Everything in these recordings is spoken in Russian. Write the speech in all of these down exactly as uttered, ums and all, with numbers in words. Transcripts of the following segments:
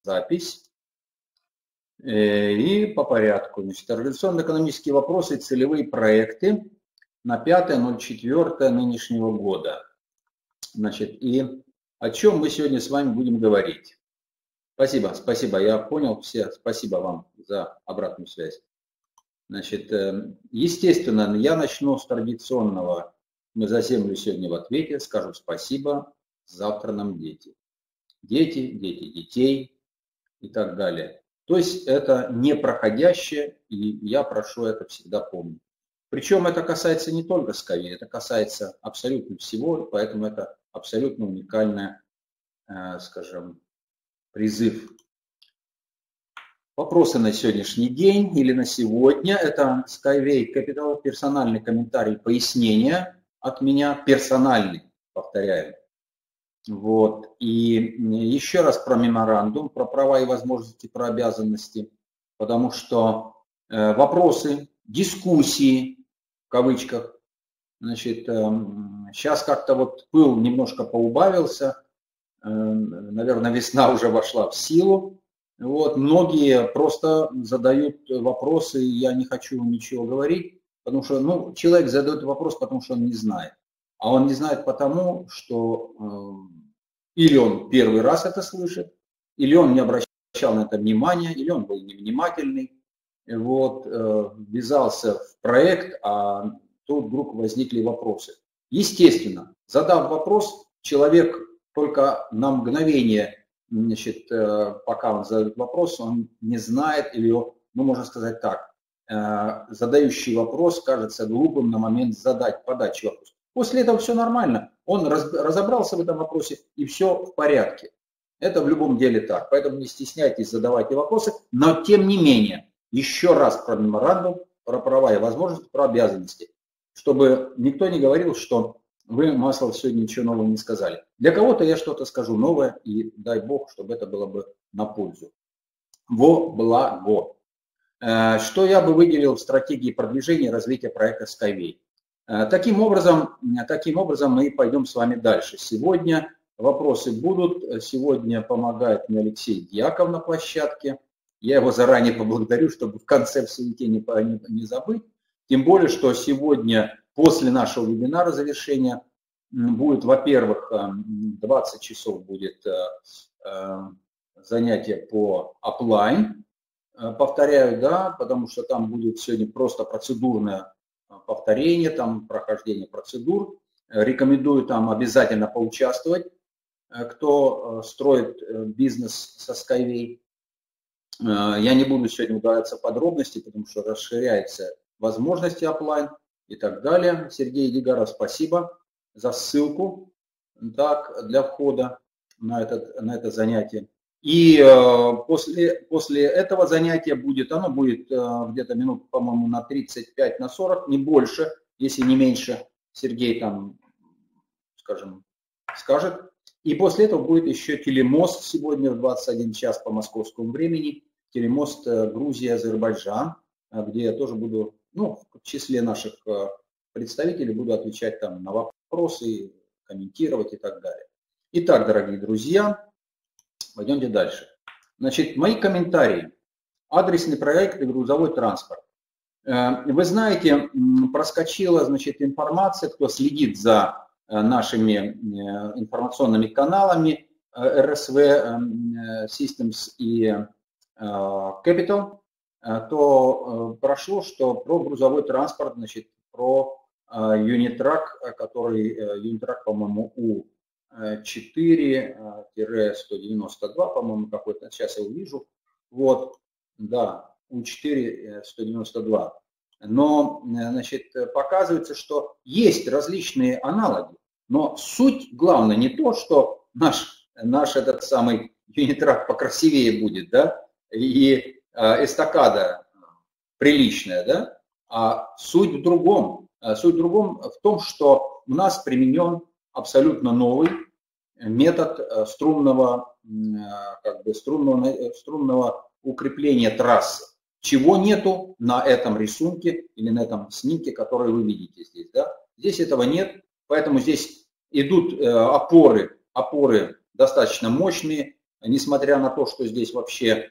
запись. И по порядку. Значит, организационные экономические вопросы и целевые проекты на пятое ноль четвёртое нынешнего года. Значит, и о чем мы сегодня с вами будем говорить. Спасибо, спасибо, я понял все. Спасибо вам за обратную связь. Значит, естественно, я начну с традиционного. Мы за землю сегодня в ответе. Скажу спасибо. Завтра нам дети. Дети, дети детей и так далее. То есть это непроходящее, и я прошу это всегда помнить. Причем это касается не только СКАВИ, это касается абсолютно всего, поэтому это абсолютно уникальный, скажем, призыв. Вопросы на сегодняшний день или на сегодня. Это Skyway Capital, персональный комментарий, пояснение от меня, персональный, повторяю. Вот. И еще раз про меморандум, про права и возможности, про обязанности, потому что э, вопросы, дискуссии, в кавычках, значит, э, сейчас как-то вот пыл немножко поубавился, э, наверное, весна уже вошла в силу, вот, многие просто задают вопросы, я не хочу ничего говорить, потому что, ну, человек задает вопрос, потому что он не знает. А он не знает потому, что э, или он первый раз это слышит, или он не обращал на это внимания, или он был невнимательный, вот, э, ввязался в проект, а тут вдруг возникли вопросы. Естественно, задав вопрос, человек только на мгновение, значит, э, пока он задает вопрос, он не знает, или, ну, можно сказать так, э, задающий вопрос кажется глупым на момент задать, подачи вопроса. После этого все нормально, он разобрался в этом вопросе и все в порядке. Это в любом деле так, поэтому не стесняйтесь, задавайте вопросы, но тем не менее, еще раз про меморандум, про права и возможности, про обязанности, чтобы никто не говорил, что вы, Маслов, сегодня ничего нового не сказали. Для кого-то я что-то скажу новое, и дай Бог, чтобы это было бы на пользу. Во благо. Что я бы выделил в стратегии продвижения и развития проекта Skyway? Таким образом, таким образом мы пойдем с вами дальше. Сегодня вопросы будут. Сегодня помогает мне Алексей Дьяков на площадке. Я его заранее поблагодарю, чтобы в конце в суете не, не, не забыть. Тем более, что сегодня после нашего вебинара завершения будет, во-первых, двадцать часов будет занятие по офлайн. Повторяю, да, потому что там будет сегодня просто процедурное повторение, там прохождение процедур. Рекомендую там обязательно поучаствовать, кто строит бизнес со Skyway. Я не буду сегодня ударяться в подробности, потому что расширяются возможности офлайн и так далее. Сергей Дигаров, спасибо за ссылку, так, для входа на, этот, на это занятие. И э, после, после этого занятия будет, оно будет э, где-то минут, по-моему, на тридцать пять, на сорок, не больше, если не меньше, Сергей там, скажем, скажет. И после этого будет еще телемост сегодня в двадцать один час по московскому времени, телемост э, Грузия-Азербайджан, э, где я тоже буду, ну, в числе наших э, представителей буду отвечать там на вопросы, комментировать и так далее. Итак, дорогие друзья, пойдемте дальше. Значит, мои комментарии. Адресный проект и грузовой транспорт. Вы знаете, проскочила, значит, информация, кто следит за нашими информационными каналами эр эс ви Systems и Capital, то прошло, что про грузовой транспорт, значит, про Юнитрак, который, Юнитрак, по-моему, у четыре сто девяносто два, по-моему, какой-то, сейчас я увижу, вот, да, у четыре сто девяносто два. Но, значит, показывается, что есть различные аналоги, но суть, главное, не то, что наш, наш этот самый Юнитрак покрасивее будет, да, и эстакада приличная, да, а суть в другом. Суть в другом в том, что у нас применен абсолютно новый метод струнного, как бы струнного, струнного укрепления трассы. Чего нету на этом рисунке или на этом снимке, который вы видите здесь. Да? Здесь этого нет, поэтому здесь идут опоры, опоры достаточно мощные, несмотря на то, что здесь вообще,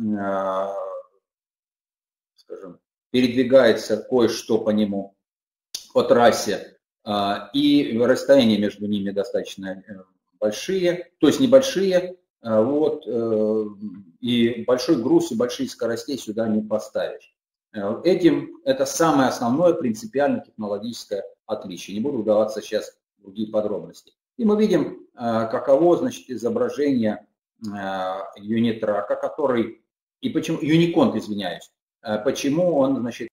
скажем, передвигается кое-что по нему, по трассе, и расстояния между ними достаточно большие, то есть небольшие, вот, и большой груз и большие скоростей сюда не поставишь. Этим это самое основное принципиально технологическое отличие. Не буду вдаваться сейчас в другие подробности. И мы видим, каково, значит, изображение юнитрака, который, и почему, Юниконт, извиняюсь, почему он, значит,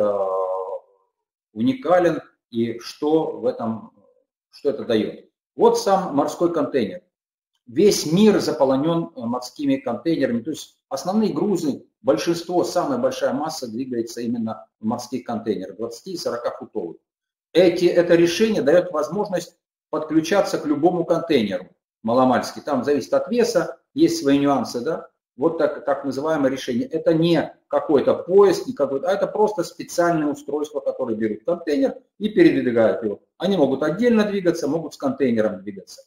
уникален и что в этом, что это дает. Вот сам морской контейнер. Весь мир заполонен морскими контейнерами, то есть основные грузы, большинство, самая большая масса двигается именно в морских контейнерах, двадцати-сорока футовых. Эти, это решение дает возможность подключаться к любому контейнеру маломальски. Там зависит от веса, есть свои нюансы, да. Вот так, так называемое решение. Это не какой-то поезд, не какой-то, а это просто специальное устройство, которое берут контейнер и передвигают его. Они могут отдельно двигаться, могут с контейнером двигаться.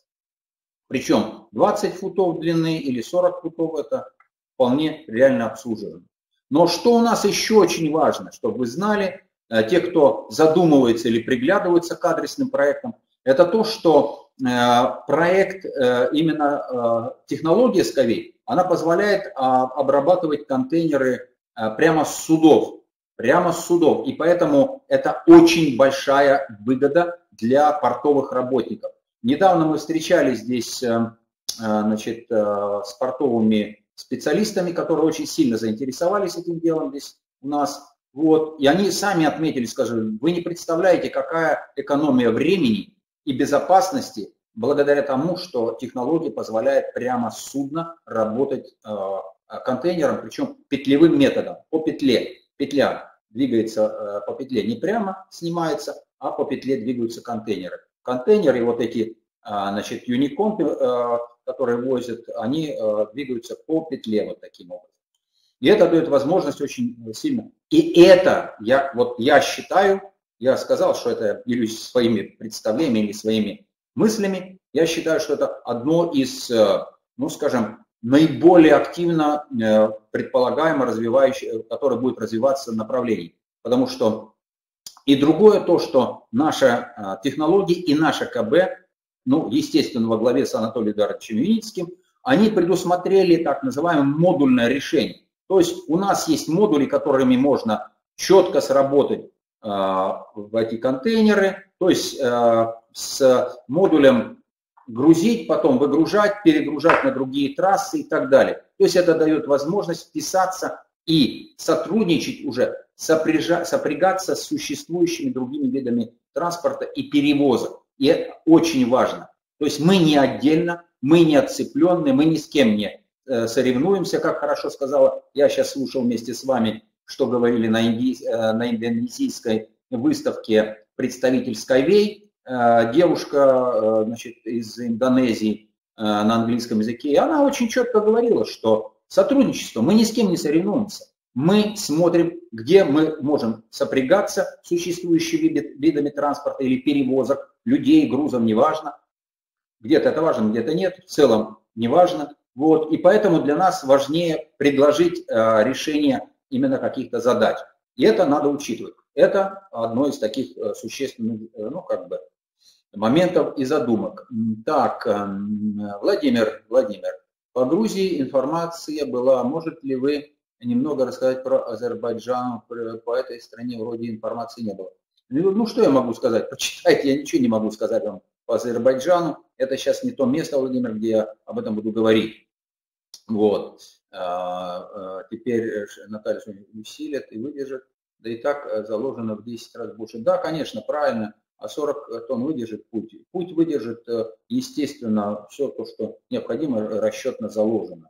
Причем двадцать футов длины или сорок футов это вполне реально обслуживаемо. Но что у нас еще очень важно, чтобы вы знали, те, кто задумывается или приглядывается к адресным проектам, это то, что проект, именно технология Skyway, она позволяет обрабатывать контейнеры прямо с судов. Прямо с судов. И поэтому это очень большая выгода для портовых работников. Недавно мы встречались здесь, значит, с портовыми специалистами, которые очень сильно заинтересовались этим делом здесь у нас. Вот. И они сами отметили, скажем, вы не представляете, какая экономия времени и безопасности благодаря тому, что технология позволяет прямо с судна работать контейнером, причем петлевым методом, по петле. Петля двигается по петле, не прямо снимается, а по петле двигаются контейнеры. Контейнеры, вот эти, значит, юниконты, которые возят, они двигаются по петле вот таким образом. И это дает возможность очень сильно. И это, я, вот я считаю, я сказал, что это делюсь своими представлениями или своими мыслями, я считаю, что это одно из, ну скажем, наиболее активно предполагаемо развивающее, которое будет развиваться направлений. Потому что и другое то, что наша технология и наша КБ, ну, естественно, во главе с Анатолием Эдуардовичем Юницким, они предусмотрели так называемое модульное решение. То есть у нас есть модули, которыми можно четко сработать э, в эти контейнеры, то есть э, с модулем грузить, потом выгружать, перегружать на другие трассы и так далее. То есть это дает возможность вписаться и сотрудничать уже, сопряжа, сопрягаться с существующими другими видами транспорта и перевозок. И это очень важно. То есть мы не отдельно, мы не отцепленные, мы ни с кем не э, соревнуемся, как хорошо сказала. Я сейчас слушал вместе с вами, что говорили на, инди, э, на индонезийской выставке представитель Skyway. Девушка, значит, из Индонезии на английском языке, и она очень четко говорила, что сотрудничество, мы ни с кем не соревнуемся. Мы смотрим, где мы можем сопрягаться с существующими видами транспорта или перевозок людей, грузов, неважно. Где-то это важно, где-то нет, в целом неважно. Вот. И поэтому для нас важнее предложить решение именно каких-то задач. И это надо учитывать. Это одно из таких существенных, ну, как бы, моментов и задумок. Так, Владимир, Владимир, по Грузии информация была. Может ли вы немного рассказать про Азербайджан? По этой стране вроде информации не было. Ну, что я могу сказать? Почитайте, я ничего не могу сказать вам по Азербайджану. Это сейчас не то место, Владимир, где я об этом буду говорить. Вот. Теперь Наталья усилит и выдержит. Да и так заложено в десять раз больше. Да, конечно, правильно. А сорок тонн выдержит путь. Путь выдержит, естественно, все то, что необходимо, расчетно заложено.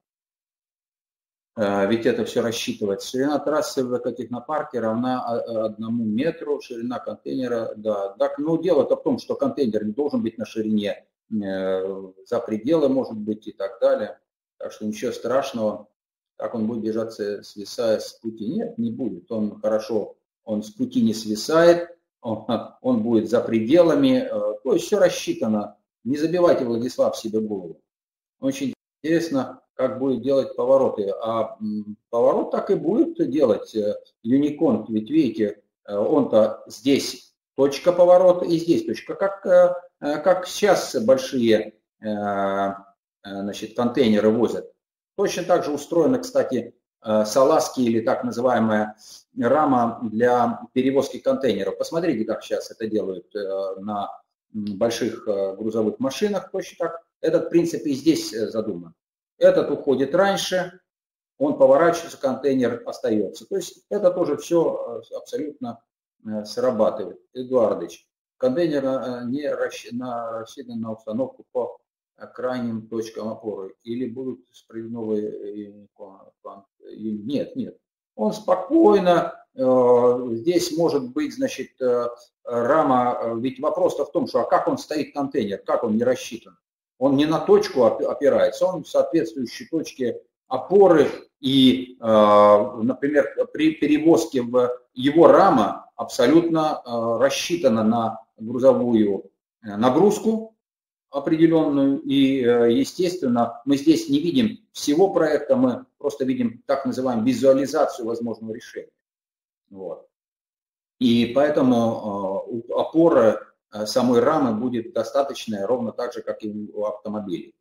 Ведь это все рассчитывается. Ширина трассы в экотехнопарке равна одному метру, ширина контейнера, да. Так, ну, дело-то в том, что контейнер не должен быть на ширине, за пределы может быть и так далее. Так что ничего страшного. Как он будет держаться, свисая с пути? Нет, не будет. Он хорошо, он с пути не свисает. Он будет за пределами, то есть все рассчитано. Не забивайте, Владислав, себе голову. Очень интересно, как будет делать повороты. А поворот так и будет делать Unicont. Ведь видите, он-то здесь точка поворота и здесь точка. Как, как сейчас большие значит, контейнеры возят. Точно так же устроена, кстати, салазки или так называемая рама для перевозки контейнеров. Посмотрите, как сейчас это делают на больших грузовых машинах. Точно так. Этот принцип и здесь задуман. Этот уходит раньше, он поворачивается, контейнер остается. То есть это тоже все абсолютно срабатывает. Эдуардович, контейнер не рассчитан на установку по крайним точкам опоры или будут справедливые? Нет, нет. Он спокойно, здесь может быть, значит, рама, ведь вопрос-то в том, что а как он стоит контейнер, как он не рассчитан? Он не на точку опирается, он в соответствующей точке опоры и, например, при перевозке в его рама абсолютно рассчитана на грузовую нагрузку определенную, и, естественно, мы здесь не видим всего проекта, мы просто видим так называемую визуализацию возможного решения. Вот. И поэтому опора самой рамы будет достаточная, ровно так же, как и у автомобилей.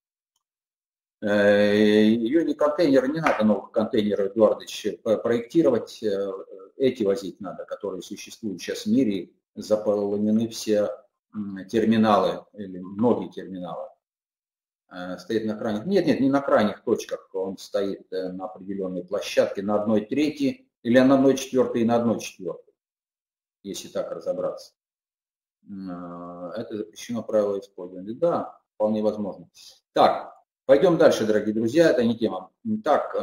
Ее не контейнеры, не надо новых контейнеров, Эдуардович, проектировать, эти возить надо, которые существуют сейчас в мире, заполнены все терминалы, или многие терминалы. Стоит на крайних, нет, нет, не на крайних точках, он стоит на определенной площадке, на одной трети, или на одной четвертой и на одной четвертой, если так разобраться. Это запрещено правило использования. Да, вполне возможно. Так, пойдем дальше, дорогие друзья, это не тема. Так,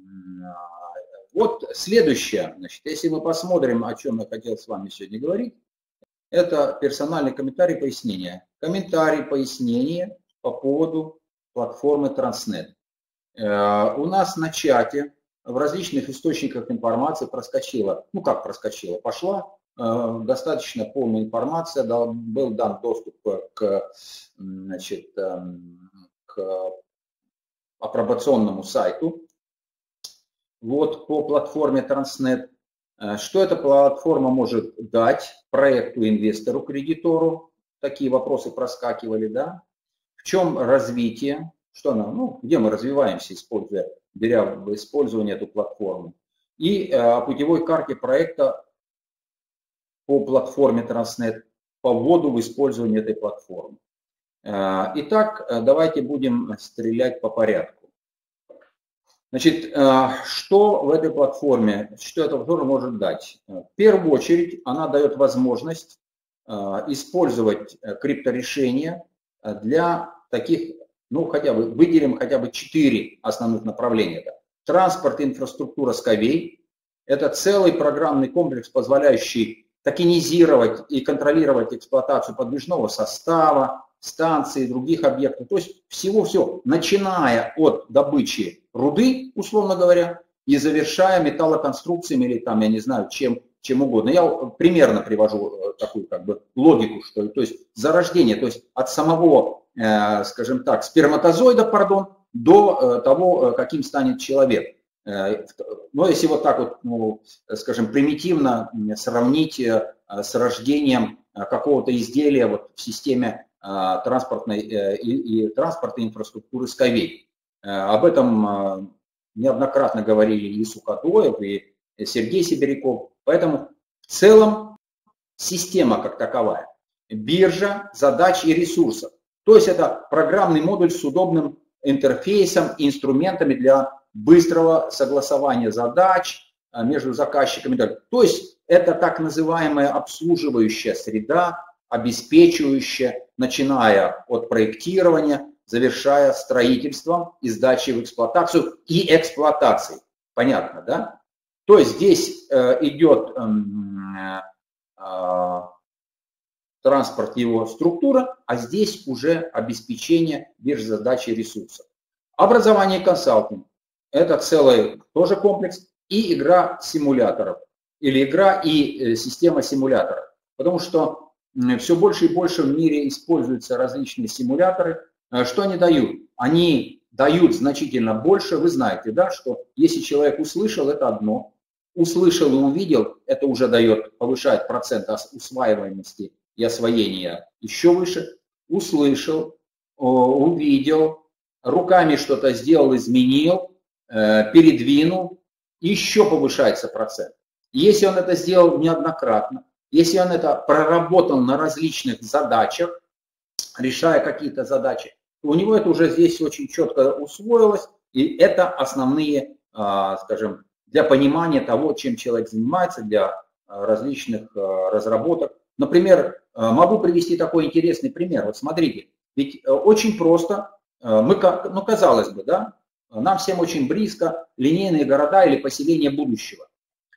вот следующее, значит, если мы посмотрим, о чем я хотел с вами сегодня говорить, это персональный комментарий, пояснение. Комментарий, пояснение по поводу платформы Transnet. У нас на чате в различных источниках информации проскочила, ну как проскочила, пошла достаточно полная информация, был дан доступ к, значит, к апробационному сайту вот, по платформе Transnet. Что эта платформа может дать проекту, инвестору, кредитору? Такие вопросы проскакивали, да? В чем развитие? Что она, ну, где мы развиваемся, используя, беря в использование эту платформу? И о путевой карте проекта по платформе Transnet, по вводу в использование этой платформы. Итак, давайте будем стрелять по порядку. Значит, что в этой платформе, что эта платформа может дать? В первую очередь, она дает возможность использовать крипторешения для таких, ну, хотя бы, выделим хотя бы четыре основных направления. Транспорт и инфраструктура Skyway – это целый программный комплекс, позволяющий токенизировать и контролировать эксплуатацию подвижного состава, станций и других объектов. То есть всего-все, начиная от добычи руды, условно говоря, и завершая металлоконструкциями или там, я не знаю, чем, чем угодно. Я примерно привожу такую как бы логику, что то есть зарождение, то есть от самого, э, скажем так, сперматозоида, пардон, до э, того, каким станет человек. Э, но если вот так вот, ну, скажем, примитивно сравнить э, с рождением какого-то изделия вот в системе транспортной и, и транспортной инфраструктуры Skyway. Об этом неоднократно говорили и Суходоев, и Сергей Сибиряков. Поэтому в целом система как таковая, биржа задач и ресурсов. То есть это программный модуль с удобным интерфейсом и инструментами для быстрого согласования задач между заказчиками. То есть это так называемая обслуживающая среда, обеспечивающая, начиная от проектирования, завершая строительством и сдачей в эксплуатацию и эксплуатацией. Понятно, да? То есть здесь э, идет э, э, транспорт, его структура, а здесь уже обеспечение биржи задач и ресурсов. Образование и консалтинг – это целый тоже комплекс, и игра симуляторов, или игра и э, система симуляторов. Потому что все больше и больше в мире используются различные симуляторы. Что они дают? Они дают значительно больше. Вы знаете, да, что если человек услышал, это одно. Услышал и увидел, это уже дает, повышает процент усваиваемости и освоения еще выше. Услышал, увидел, руками что-то сделал, изменил, передвинул, еще повышается процент. Если он это сделал неоднократно, если он это проработал на различных задачах, решая какие-то задачи, то у него это уже здесь очень четко усвоилось, и это основные, скажем, для понимания того, чем человек занимается, для различных разработок. Например, могу привести такой интересный пример. Вот смотрите, ведь очень просто, мы, ну, казалось бы, да, нам всем очень близко линейные города или поселения будущего.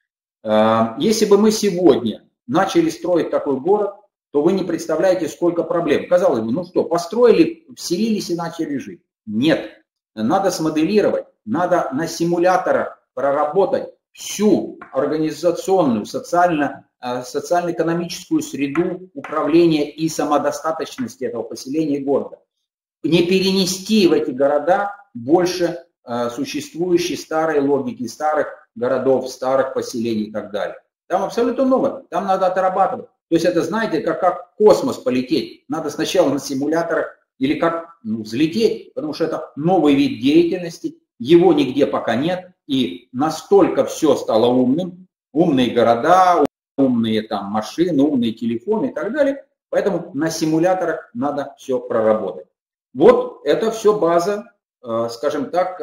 Если бы мы сегодня начали строить такой город, то вы не представляете, сколько проблем. Казалось бы, ну что, построили, вселились и начали жить. Нет, надо смоделировать, надо на симуляторах проработать всю организационную, социально, социально-экономическую среду управления и самодостаточности этого поселения и города. Не перенести в эти города больше существующей старой логики, старых городов, старых поселений и так далее. Там абсолютно новое, там надо отрабатывать. То есть это, знаете, как, как в космос полететь. Надо сначала на симуляторах или как, ну, взлететь, потому что это новый вид деятельности, его нигде пока нет. И настолько все стало умным, умные города, умные там машины, умные телефоны и так далее. Поэтому на симуляторах надо все проработать. Вот это все база, скажем так,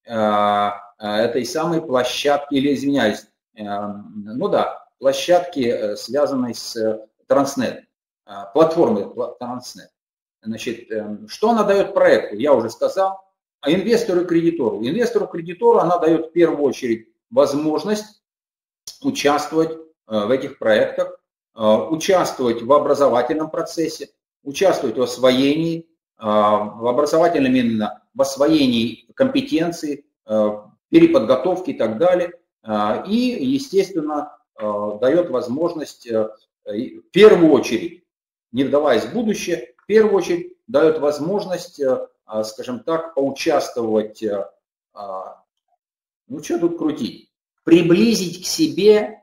этой самой площадки, или, извиняюсь, ну да, площадки, связанной с Транснет, платформой Транснет. Значит, что она дает проекту, я уже сказал. А инвестору и кредитору? Инвестору и кредитору она дает в первую очередь возможность участвовать в этих проектах, участвовать в образовательном процессе, участвовать в освоении, в образовательном именно в освоении компетенций, переподготовке и так далее. И, естественно, дает возможность в первую очередь, не вдаваясь в будущее, в первую очередь дает возможность, скажем так, поучаствовать, ну что тут крутить, приблизить к себе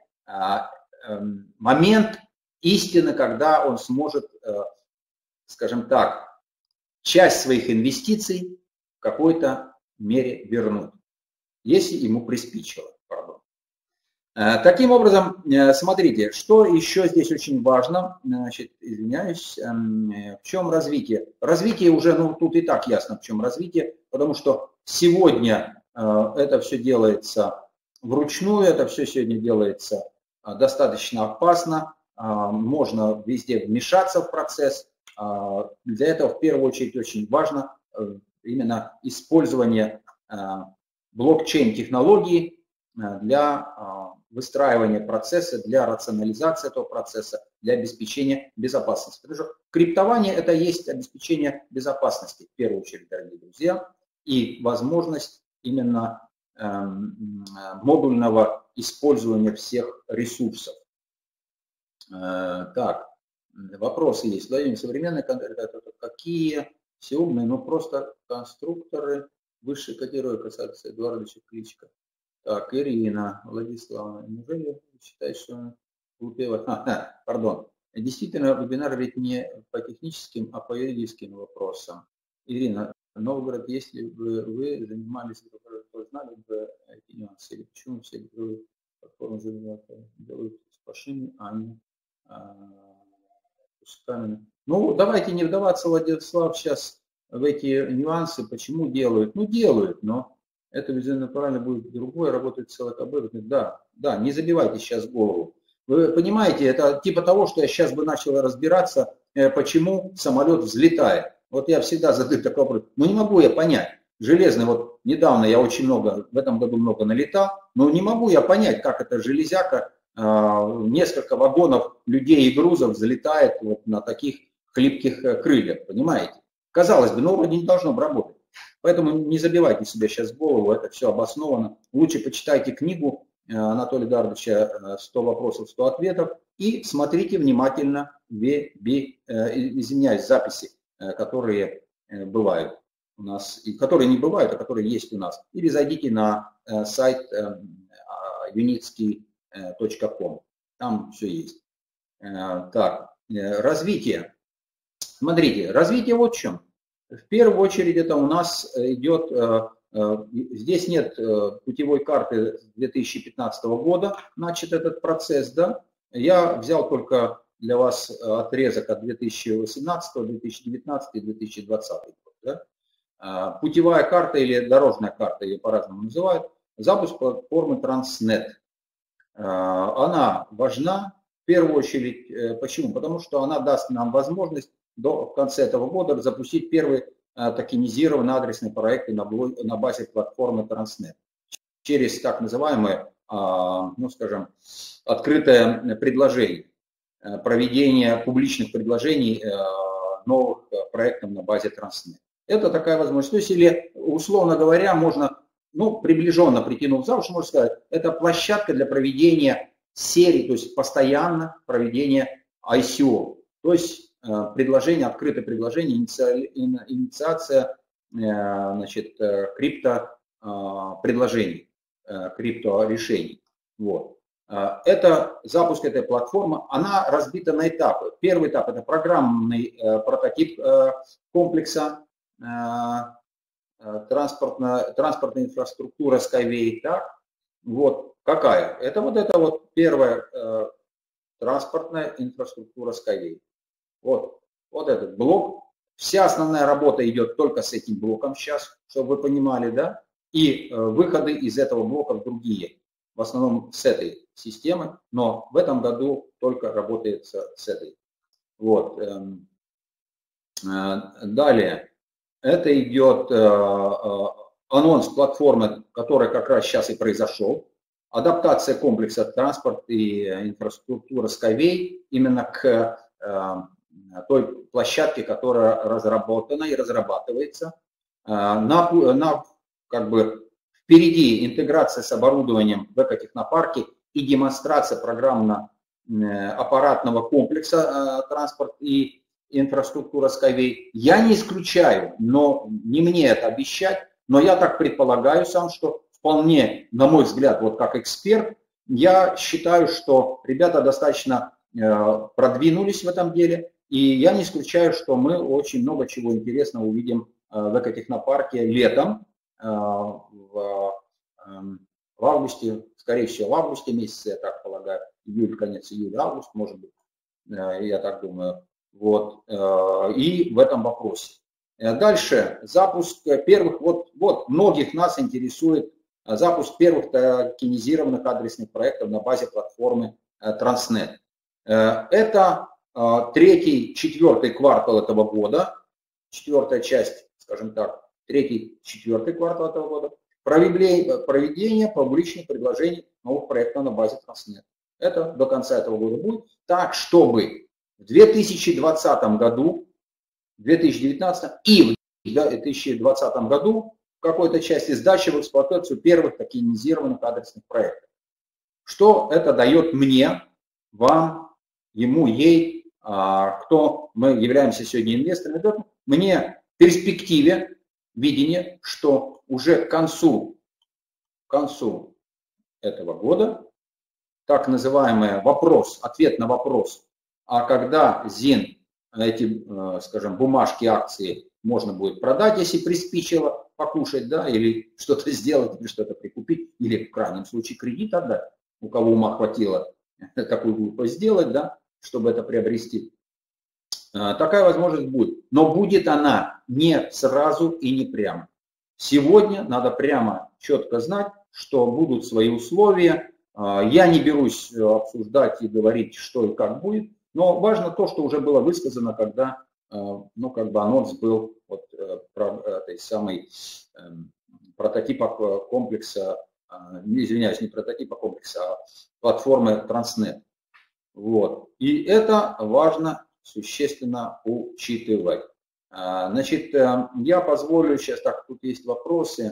момент истины, когда он сможет, скажем так, часть своих инвестиций в какой-то мере вернуть, если ему приспичило. Пардон. Таким образом, смотрите, что еще здесь очень важно, значит, извиняюсь, в чем развитие? Развитие уже, ну тут и так ясно, в чем развитие, потому что сегодня это все делается вручную, это все сегодня делается достаточно опасно, можно везде вмешаться в процесс. Для этого в первую очередь очень важно именно использование блокчейн-технологий для выстраивания процесса, для рационализации этого процесса, для обеспечения безопасности. Потому что криптование – это есть обеспечение безопасности, в первую очередь, дорогие друзья, и возможность именно модульного использования всех ресурсов. Так, вопросы есть. Владимир, современные какие все умные, но просто конструкторы высшей категории, касается Эдуардовича Кличко. Так, Ирина Владиславовна, неужели вы считаете, что он глупее? А, да, пардон. Действительно, вебинар ведь не по техническим, а по юридическим вопросам. Ирина, Новгород, если бы вы занимались, то знали бы эти нюансы, или почему все другие платформы делают с пашинами, а не кусками? Ну, давайте не вдаваться, Владислав, сейчас в эти нюансы, почему делают. Ну, делают, но это визуально правильно будет другое, работает целый КБ. Да, да, не забивайте сейчас голову. Вы понимаете, это типа того, что я сейчас бы начал разбираться, почему самолет взлетает. Вот я всегда задаю такой вопрос. Ну, не могу я понять. Железный, вот недавно я очень много, в этом году много налетал, но не могу я понять, как эта железяка, несколько вагонов людей и грузов взлетает вот на таких хлипких крыльях, понимаете? Казалось бы, ну, вроде не должно бы работать. Поэтому не забивайте себе сейчас голову, это все обосновано. Лучше почитайте книгу Анатолия Эдуардовича «сто вопросов, сто ответов» и смотрите внимательно, извиняюсь, записи, которые бывают. у нас, и которые не бывают, а которые есть у нас. Или зайдите на сайт юницкий точка ком, там все есть. Так, развитие. Смотрите, развитие вот в чем. В первую очередь это у нас идет, здесь нет путевой карты две тысячи пятнадцатого года, значит этот процесс, да. Я взял только для вас отрезок от две тысячи восемнадцатого, две тысячи девятнадцатого и две тысячи двадцатого года. Да. Путевая карта или дорожная карта, ее по-разному называют, запуск платформы Transnet. Она важна в первую очередь. Почему? Потому что она даст нам возможность до конца этого года запустить первый токенизированный адресный проект на, на базе платформы Transnet через так называемое, ну скажем, открытое предложение, проведение публичных предложений новых проектов на базе Transnet. Это такая возможность. То есть, или, условно говоря, можно, ну, приближенно прикинув за уши, можно сказать, это площадка для проведения серии, то есть постоянно проведения ай си о. То есть предложение, открытое предложение, инициация, значит, крипто предложений, крипто решений. Вот. Это запуск этой платформы, она разбита на этапы. Первый этап – это программный прототип комплекса, транспортная, транспортная инфраструктура Skyway. Так? Вот какая? Это вот это вот первая транспортная инфраструктура Skyway. Вот, вот этот блок. Вся основная работа идет только с этим блоком сейчас, чтобы вы понимали, да? И выходы из этого блока в другие. В основном с этой системы, но в этом году только работает с этой. Вот. Далее. Это идет анонс платформы, которая как раз сейчас и произошел. Адаптация комплекса транспорт и инфраструктура Skyway именно к той площадке, которая разработана и разрабатывается. На, на, как бы, впереди интеграция с оборудованием в экотехнопарке и демонстрация программно-аппаратного комплекса транспорт и инфраструктура Skyway. Я не исключаю, но не мне это обещать, но я так предполагаю сам, что вполне, на мой взгляд, вот как эксперт, я считаю, что ребята достаточно продвинулись в этом деле, и я не исключаю, что мы очень много чего интересного увидим в экотехнопарке летом, в, в августе, скорее всего, в августе месяце, я так полагаю, июль, конец июля, август, может быть, я так думаю. Вот, и в этом вопросе. Дальше запуск первых, вот, вот многих нас интересует запуск первых токенизированных адресных проектов на базе платформы Transnet. Это третий, четвертый квартал этого года, четвертая часть, скажем так, третий, четвертый квартал этого года, проведение, проведение публичных предложений новых проектов на базе Transnet. Это до конца этого года будет, так чтобы в две тысячи двадцатом году, две тысячи девятнадцатом и в две тысячи двадцатом году в какой-то части сдачи в эксплуатацию первых токенизированных адресных проектов. Что это дает мне, вам, ему, ей, кто мы являемся сегодня инвесторами, дает мне в перспективе видение, что уже к концу, к концу этого года так называемый вопрос, ответ на вопрос, а когда ЗИН, эти, скажем, бумажки, акции можно будет продать, если приспичило покушать, да, или что-то сделать, или что-то прикупить, или в крайнем случае кредит отдать, у кого ума хватило такую глупость сделать, да, чтобы это приобрести. Такая возможность будет, но будет она не сразу и не прямо. Сегодня надо прямо четко знать, что будут свои условия. Я не берусь обсуждать и говорить, что и как будет, но важно то, что уже было высказано, когда, ну, как бы анонс был вот этой самой прототипа комплекса, извиняюсь, не прототипа комплекса, а платформы Transnet. Вот. И это важно существенно учитывать. Значит, я позволю сейчас, так, тут есть вопросы,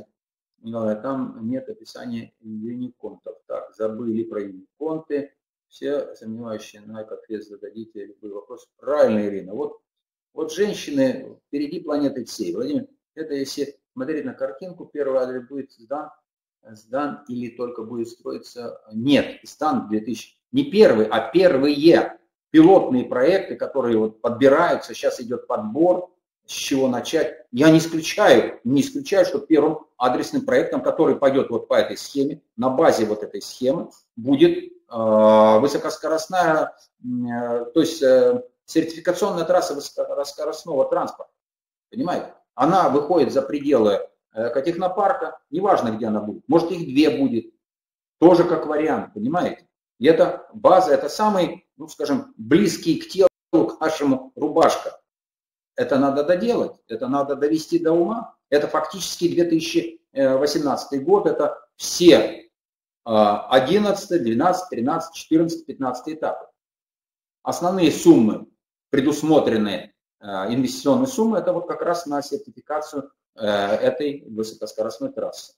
там нет описания юниконтов. Так, забыли про юниконты. Все сомневающие, на как ответ зададите любой вопрос. Правильно, Ирина. Вот, вот женщины впереди планеты всей. Владимир, Это если смотреть на картинку, первый адрес будет сдан, сдан или только будет строиться. Нет, сдан две тысячи. Не первый, а первые пилотные проекты, которые вот подбираются. Сейчас идет подбор, с чего начать. Я не исключаю, не исключаю, что первым адресным проектом, который пойдет вот по этой схеме, на базе вот этой схемы, будет э, высокоскоростная, э, то есть э, сертификационная трасса высокоскоростного транспорта. Понимаете? Она выходит за пределы э, технопарка, неважно, где она будет. Может, их две будет, тоже как вариант, понимаете? И это база, это самый, ну, скажем, близкий к телу, к нашему рубашка. Это надо доделать, это надо довести до ума. Это фактически две тысячи восемнадцатый год, это все одиннадцатый, двенадцатый, тринадцатый, четырнадцатый, пятнадцатый этапы. Основные суммы, предусмотренные инвестиционные суммы, это вот как раз на сертификацию этой высокоскоростной трассы.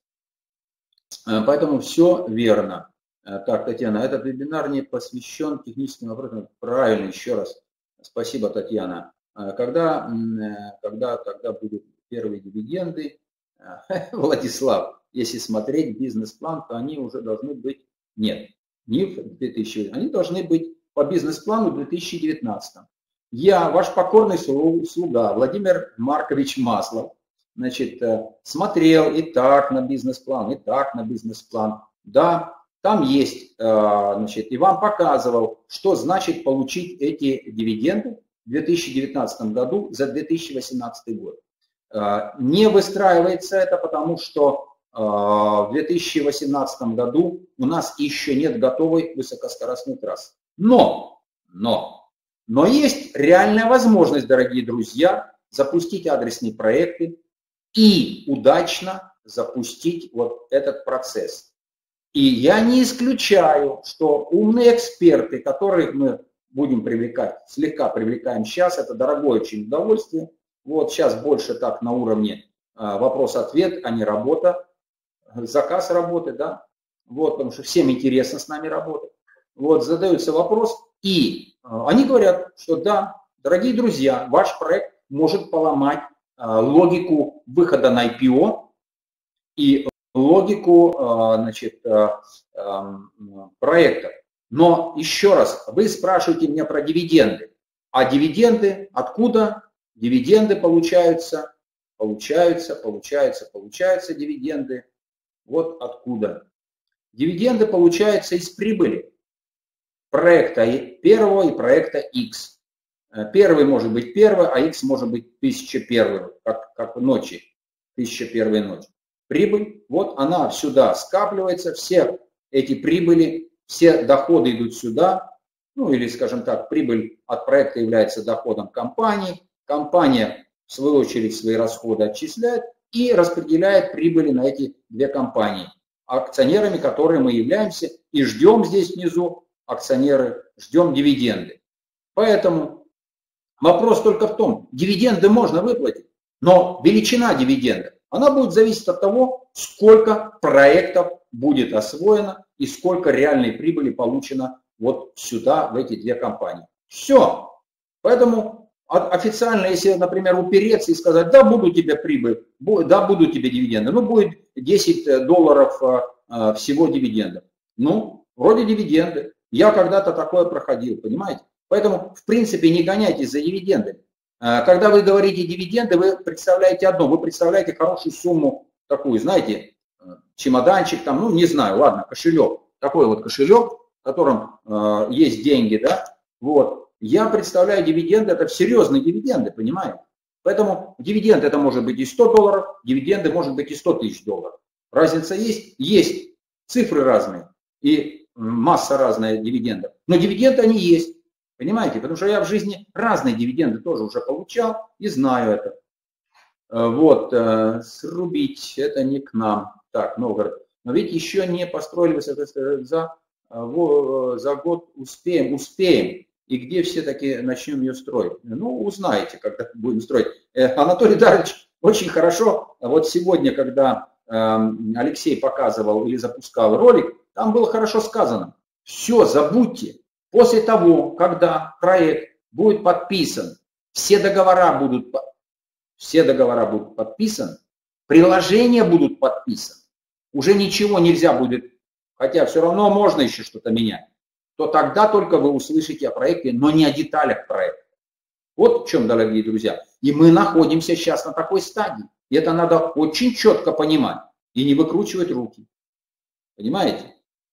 Поэтому все верно. Так, Татьяна, этот вебинар не посвящен техническим вопросам. Правильно, еще раз. Спасибо, Татьяна. Когда, когда, когда будут первые дивиденды, Владислав, если смотреть бизнес-план, то они уже должны быть, нет, не в две тысячи, они должны быть по бизнес-плану в две тысячи девятнадцатом. Я, ваш покорный слуга, Владимир Маркович Маслов, значит, смотрел и так на бизнес-план, и так на бизнес-план. Да, там есть, значит, и вам показывал, что значит получить эти дивиденды в две тысячи девятнадцатом году за две тысячи восемнадцатый год. Не выстраивается это, потому что в две тысячи восемнадцатом году у нас еще нет готовой высокоскоростной трассы. Но, но, но есть реальная возможность, дорогие друзья, запустить адресные проекты и удачно запустить вот этот процесс. И я не исключаю, что умные эксперты, которых мы будем привлекать, слегка привлекаем сейчас, это дорогое очень удовольствие. Вот сейчас больше так на уровне вопрос-ответ, а не работа, заказ работы, да. Вот, потому что всем интересно с нами работать. Вот, задается вопрос, и они говорят, что да, дорогие друзья, ваш проект может поломать логику выхода на ай пи о и логику, значит, проекта. Но еще раз, вы спрашиваете меня про дивиденды. А дивиденды откуда? Дивиденды получаются, получаются, получаются, получаются дивиденды. Вот откуда. Дивиденды получаются из прибыли проекта первого и проекта X. Первый может быть первый, а X может быть тысяча первый, как, как в ночи, тысяча первой ночи. Прибыль, вот она сюда скапливается, все эти прибыли, все доходы идут сюда, ну или, скажем так, прибыль от проекта является доходом компании, компания, в свою очередь, свои расходы отчисляет и распределяет прибыли на эти две компании, акционерами, которые мы являемся, и ждем здесь внизу, акционеры, ждем дивиденды. Поэтому вопрос только в том, дивиденды можно выплатить, но величина дивиденда, она будет зависеть от того, сколько проектов будет освоено и сколько реальной прибыли получено вот сюда, в эти две компании. Все. Поэтому официально, если, например, упереться и сказать, да, буду тебе прибыль, да, буду тебе дивиденды, ну, будет десять долларов всего дивидендов. Ну, вроде дивиденды. Я когда-то такое проходил, понимаете? Поэтому, в принципе, не гоняйтесь за дивидендами. Когда вы говорите дивиденды, вы представляете одно, вы представляете хорошую сумму такую, знаете, чемоданчик там, ну, не знаю, ладно, кошелек, такой вот кошелек, в котором э, есть деньги, да, вот. Я представляю дивиденды, это серьезные дивиденды, понимаете? Поэтому дивиденд это может быть и сто долларов, дивиденды может быть и сто тысяч долларов. Разница есть? Есть. Цифры разные и масса разная дивидендов. Но дивиденды они есть, понимаете? Потому что я в жизни разные дивиденды тоже уже получал и знаю это. Вот, срубить это не к нам. Так, Новгород. Но ведь еще не построили за, за год успеем, успеем. И где все-таки начнем ее строить? Ну, узнаете, когда будем строить. Анатолий Дарович очень хорошо, вот сегодня, когда Алексей показывал или запускал ролик, там было хорошо сказано. Все, забудьте. После того, когда проект будет подписан, все договора будут, все договора будут подписаны, приложения будут подписаны, уже ничего нельзя будет, хотя все равно можно еще что-то менять, то тогда только вы услышите о проекте, но не о деталях проекта. Вот в чем, дорогие друзья. И мы находимся сейчас на такой стадии. И это надо очень четко понимать и не выкручивать руки. Понимаете?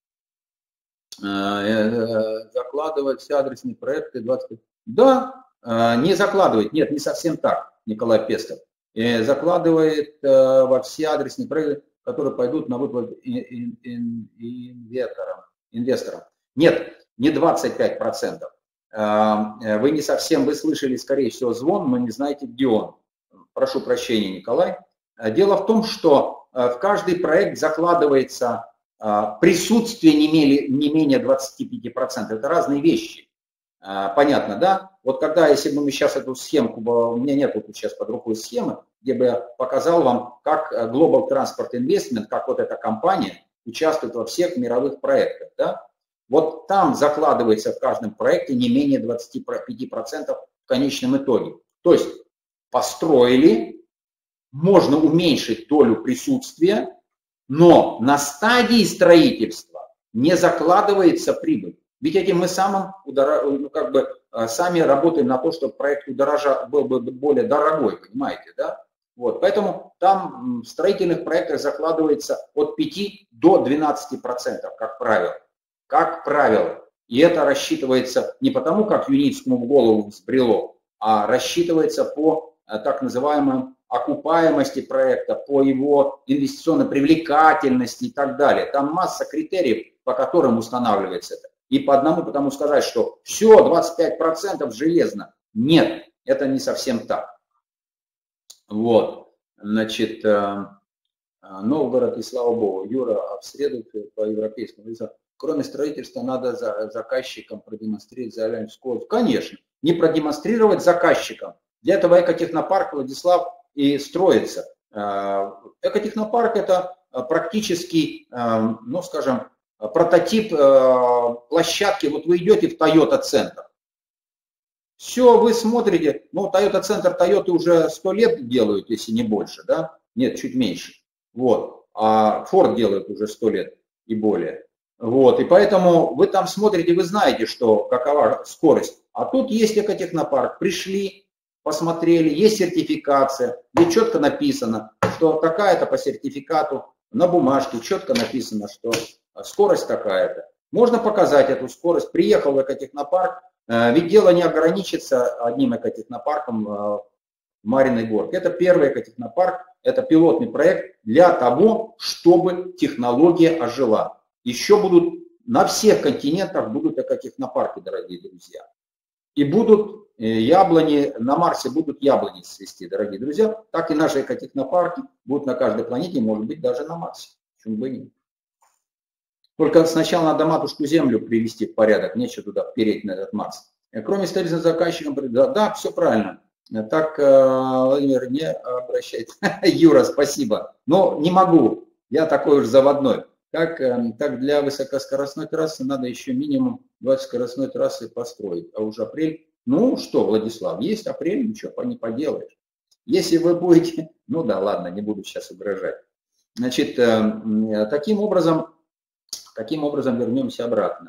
Закладывать все адресные проекты двадцать. Да, не закладывает. Нет, не совсем так, Николай Пестов. Закладывает во все адресные проекты, которые пойдут на выплату инвесторам. инвесторам. Нет, не двадцать пять процентов. Вы не совсем, вы слышали, скорее всего, звон, но не знаете, где он. Прошу прощения, Николай. Дело в том, что в каждый проект закладывается присутствие не менее, не менее двадцати пяти процентов. Это разные вещи. Понятно, да? Вот когда, если бы мы сейчас эту схемку, у меня нет вот сейчас под рукой схемы, где бы я показал вам, как Global Transport Investment, как вот эта компания участвует во всех мировых проектах, да? Вот там закладывается в каждом проекте не менее двадцати пяти процентов в конечном итоге. То есть построили, можно уменьшить долю присутствия, но на стадии строительства не закладывается прибыль. Ведь этим мы самым, ну, как бы, сами работаем на то, чтобы проект удорожа, был бы более дорогой, понимаете, да? Вот, поэтому там в строительных проектах закладывается от пяти до двенадцати процентов, как правило. Как правило. И это рассчитывается не потому, как Юницкому в голову взбрело, а рассчитывается по так называемой окупаемости проекта, по его инвестиционной привлекательности и так далее. Там масса критериев, по которым устанавливается это. И по одному потому сказать, что все, двадцать пять процентов железно. Нет, это не совсем так. Вот, значит, Новгород и слава богу, Юра, а в среду по европейскому визу. Кроме строительства, надо за заказчикам продемонстрировать заявленную скорость. Конечно, не продемонстрировать заказчикам. Для этого экотехнопарк, Владислав, и строится. Экотехнопарк – это практически, ну, скажем, прототип площадки. Вот вы идете в Toyota Центр. Все, вы смотрите, ну, Toyota Центр, Toyota уже сто лет делают, если не больше, да? Нет, чуть меньше. Вот. А Ford делает уже сто лет и более. Вот, и поэтому вы там смотрите, вы знаете, что какова скорость. А тут есть экотехнопарк. Пришли, посмотрели, есть сертификация, где четко написано, что такая-то по сертификату, на бумажке четко написано, что скорость такая-то. Можно показать эту скорость. Приехал в экотехнопарк, ведь дело не ограничится одним экотехнопарком в Мариной Горке. Это первый экотехнопарк, это пилотный проект для того, чтобы технология ожила. Еще будут, на всех континентах будут экотехнопарки, дорогие друзья. И будут яблони, на Марсе будут яблони свести, дорогие друзья. Так и наши экотехнопарки будут на каждой планете, может быть, даже на Марсе. Почему бы и нет. Только сначала надо матушку Землю привести в порядок, нечего туда переть на этот Марс. Кроме строительства заказчикам, да, да, все правильно. Так, Владимир, не обращайтесь. Юра, спасибо. Но не могу, я такой уж заводной. Так, так для высокоскоростной трассы надо еще минимум двадцать скоростной трассы построить. А уже апрель, ну что, Владислав, есть апрель, ничего не поделаешь. Если вы будете, ну да, ладно, не буду сейчас угрожать. Значит, таким образом, таким образом вернемся обратно.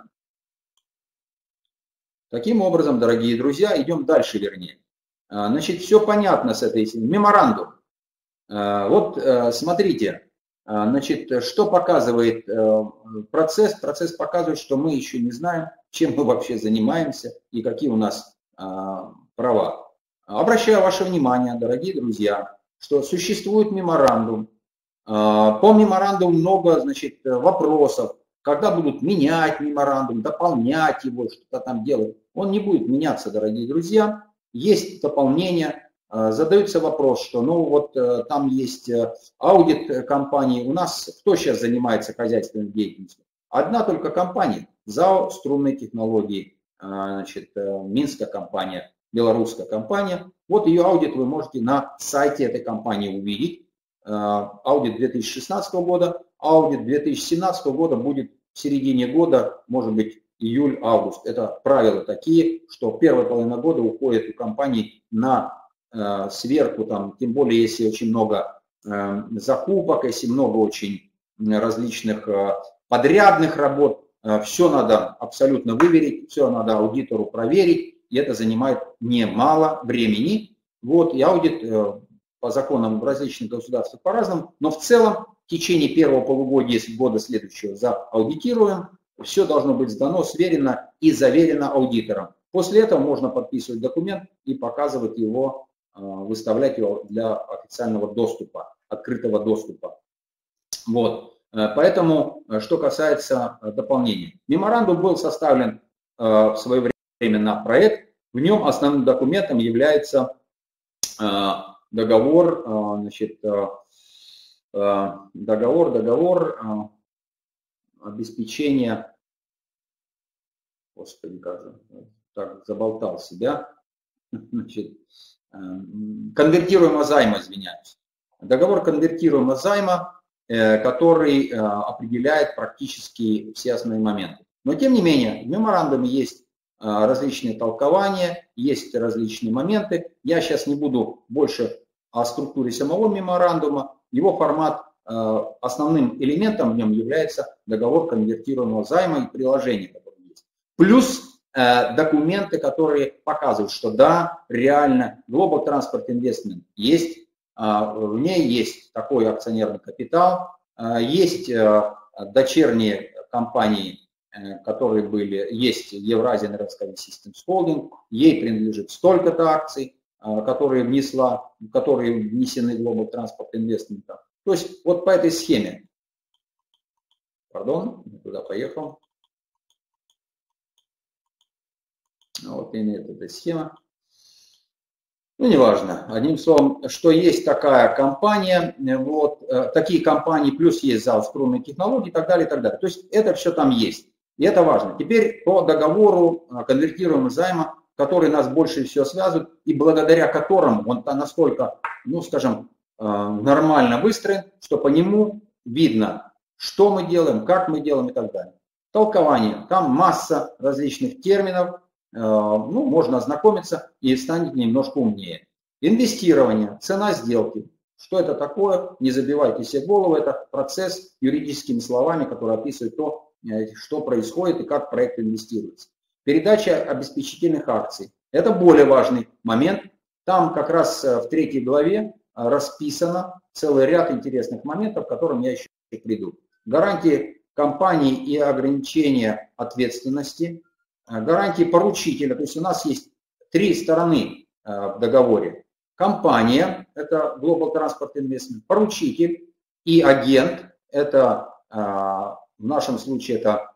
Таким образом, дорогие друзья, идем дальше, вернее. Значит, все понятно с этой меморандум. Вот смотрите. Значит, что показывает процесс? Процесс показывает, что мы еще не знаем, чем мы вообще занимаемся и какие у нас права. Обращаю ваше внимание, дорогие друзья, что существует меморандум. По меморандуму много, значит, вопросов. Когда будут менять меморандум, дополнять его, что-то там делать. Он не будет меняться, дорогие друзья. Есть дополнение. Задается вопрос, что ну вот там есть аудит компании. У нас кто сейчас занимается хозяйственной деятельностью? Одна только компания, ЗАО «Струнные технологии», значит, минская компания, белорусская компания. Вот ее аудит вы можете на сайте этой компании увидеть. Аудит две тысячи шестнадцатого года, аудит две тысячи семнадцатого года будет в середине года, может быть, июль-август. Это правила такие, что первая половина года уходит у компании на сверху, там, тем более если очень много закупок, если много очень различных подрядных работ, все надо абсолютно выверить, все надо аудитору проверить, и это занимает немало времени. Вот, и аудит по законам различных государств по-разному, но в целом в течение первого полугодия года следующего зааудитируем, все должно быть сдано, сверено и заверено аудитором. После этого можно подписывать документ и показывать его, выставлять его для официального доступа, открытого доступа. Вот. Поэтому, что касается дополнения. Меморандум был составлен в свое время на проект. В нем основным документом является договор, значит, договор, договор обеспечения, господи, как же, так заболтал себя, значит, конвертируемого займа, извиняюсь. Договор конвертируемого займа, который определяет практически все основные моменты. Но тем не менее, в меморандуме есть различные толкования, есть различные моменты. Я сейчас не буду больше о структуре самого меморандума. Его формат, основным элементом в нем является договор конвертируемого займа и приложение, которое есть. Плюс документы, которые показывают, что да, реально Global Transport Investment есть, в ней есть такой акционерный капитал, есть дочерние компании, которые были, есть Евразия Aerospace Systems Holding, ей принадлежит столько-то акций, которые внесла, которые внесены в Global Transport Investment. То есть вот по этой схеме, пардон, я туда поехал, вот именно эта схема. Ну, неважно. Одним словом, что есть такая компания, вот, такие компании, плюс есть зал струнной технологии и так далее, и так далее. То есть это все там есть. И это важно. Теперь по договору конвертируемого займа, который нас больше всего связывает, и благодаря которому он настолько, ну, скажем, нормально выстроен, что по нему видно, что мы делаем, как мы делаем и так далее. Толкование. Там масса различных терминов. Ну, можно ознакомиться и станет немножко умнее. Инвестирование, цена сделки. Что это такое? Не забивайте себе голову. Это процесс юридическими словами, который описывает то, что происходит и как проект инвестируется. Передача обеспечительных акций. Это более важный момент. Там как раз в третьей главе расписано целый ряд интересных моментов, к которым я еще приду. Гарантии компании и ограничения ответственности. Гарантии поручителя, то есть у нас есть три стороны в договоре. Компания, это Global Transport Investment, поручитель и агент, это в нашем случае это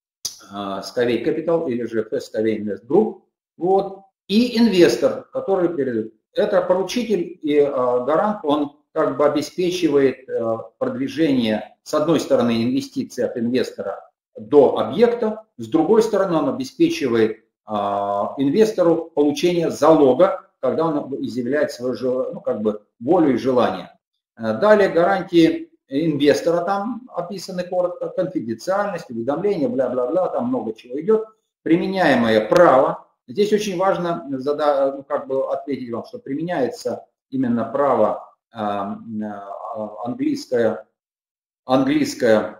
Skyway Capital или же эф эс Skyway Invest Group, вот, и инвестор, который передает. Это поручитель и гарант, он как бы обеспечивает продвижение, с одной стороны, инвестиций от инвестора до объекта, с другой стороны он обеспечивает а, инвестору получение залога, когда он изъявляет свою, ну, как бы, волю и желание. Далее гарантии инвестора там описаны коротко, конфиденциальность, уведомление, бла-бла-бла, там много чего идет. Применяемое право. Здесь очень важно зада, ну, как бы ответить вам, что применяется именно право а, английское, английское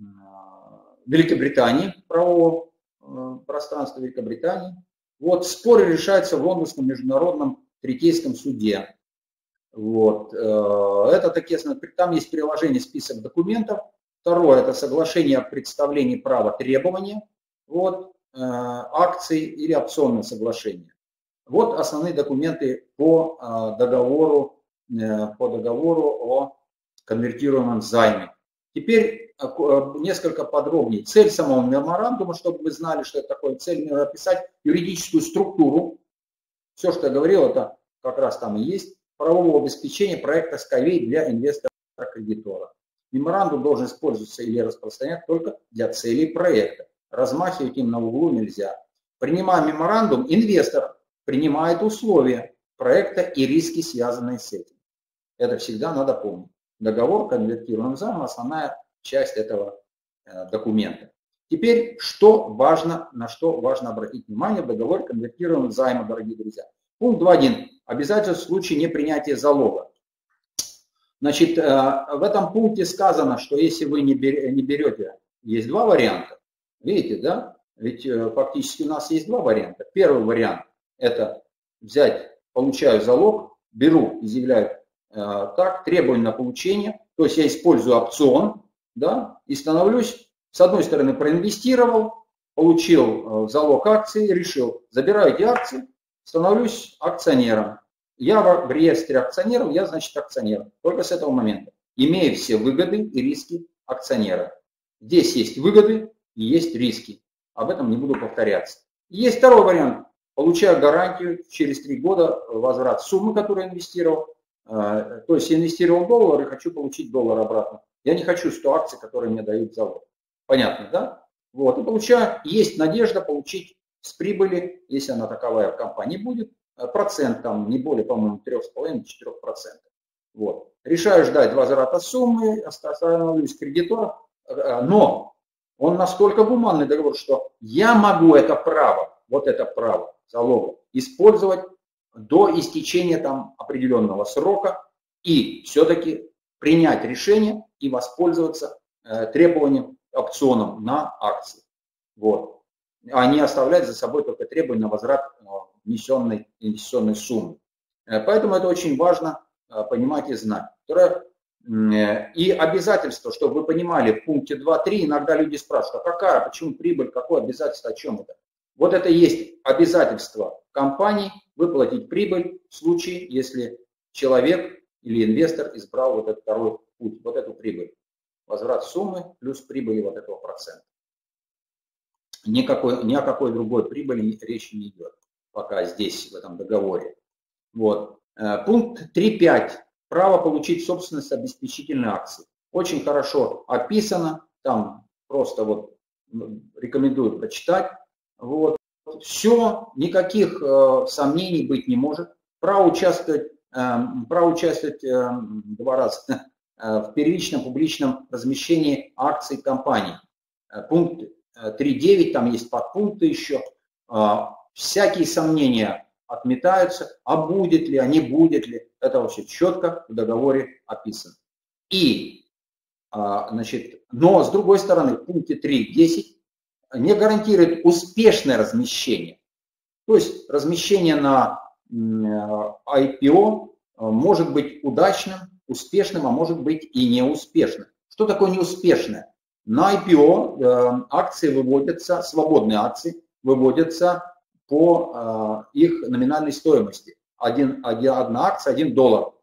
Великобритании, правового пространства Великобритании. Вот споры решаются в Лондонском международном третейском суде. Вот. Это такие, там есть приложение, список документов. Второе, это соглашение о представлении права требования, вот, акций или опционное соглашение. Вот основные документы по договору, по договору о конвертируемом займе. Теперь несколько подробнее. Цель самого меморандума, чтобы вы знали, что это такое. Цель описать юридическую структуру. Все, что я говорил, это как раз там и есть. Правового обеспечения проекта Skyway для инвестора-кредитора. Меморандум должен использоваться или распространяться только для целей проекта. Размахивать им на углу нельзя. Принимая меморандум, инвестор принимает условия проекта и риски, связанные с этим. Это всегда надо помнить. Договор конвертируемым займом – основная часть этого э, документа. Теперь, что важно, на что важно обратить внимание в договоре конвертируемого займа, дорогие друзья. Пункт два точка один. Обязательства в случае непринятия залога. Значит, в этом пункте сказано, что если вы не берете, есть два варианта. Видите, да? Ведь фактически у нас есть два варианта. Первый вариант – это взять, получаю залог, беру, изъявляю так, требование на получение. То есть я использую опцион, да, и становлюсь, с одной стороны, проинвестировал, получил залог акций, решил, забираю эти акции, становлюсь акционером. Я в реестре акционеров, я, значит, акционер. Только с этого момента. Имея все выгоды и риски акционера. Здесь есть выгоды и есть риски. Об этом не буду повторяться. Есть второй вариант. Получаю гарантию через три года возврат суммы, которую инвестировал. То есть я инвестировал доллар и хочу получить доллар обратно. Я не хочу сто акций, которые мне дают залог. Понятно, да? Вот. И получаю, есть надежда получить с прибыли, если она таковая в компании будет, процент там не более, по-моему, три с половиной — четыре процента. Вот. Решаю ждать возврата суммы, становлюсь кредитором, но он настолько гуманный договор, что я могу это право, вот это право залога использовать до истечения там определенного срока и все-таки принять решение и воспользоваться э, требованием, опционом на акции. Вот. А не оставлять за собой только требования на возврат э, внесенной инвестиционной суммы. Э, поэтому это очень важно э, понимать и знать. Второе, э, и обязательство, чтобы вы понимали, в пункте два точка три иногда люди спрашивают, а какая, почему прибыль, какое обязательство, о чем это? Вот это есть обязательство компании выплатить прибыль в случае, если человек или инвестор избрал вот этот второй путь, вот эту прибыль. Возврат суммы плюс прибыли вот этого процента. Никакой, ни о какой другой прибыли речи не идет пока здесь, в этом договоре. Вот. Пункт три точка пять. Право получить собственность обеспечительной акции. Очень хорошо описано, там просто вот рекомендую прочитать. Вот. Все, никаких э, сомнений быть не может. Право участвовать, э, право участвовать э, два раза э, в первичном публичном размещении акций компании. Э, пункт три точка девять, там есть подпункты еще. Э, всякие сомнения отметаются, а будет ли, а не будет ли. Это вообще четко в договоре описано. И, э, значит, но с другой стороны, в пункте три точка десять не гарантирует успешное размещение. То есть размещение на ай пи о может быть удачным, успешным, а может быть и неуспешным. Что такое неуспешное? На ай пи о акции выводятся, свободные акции выводятся по их номинальной стоимости. Один, одна акция, один доллар.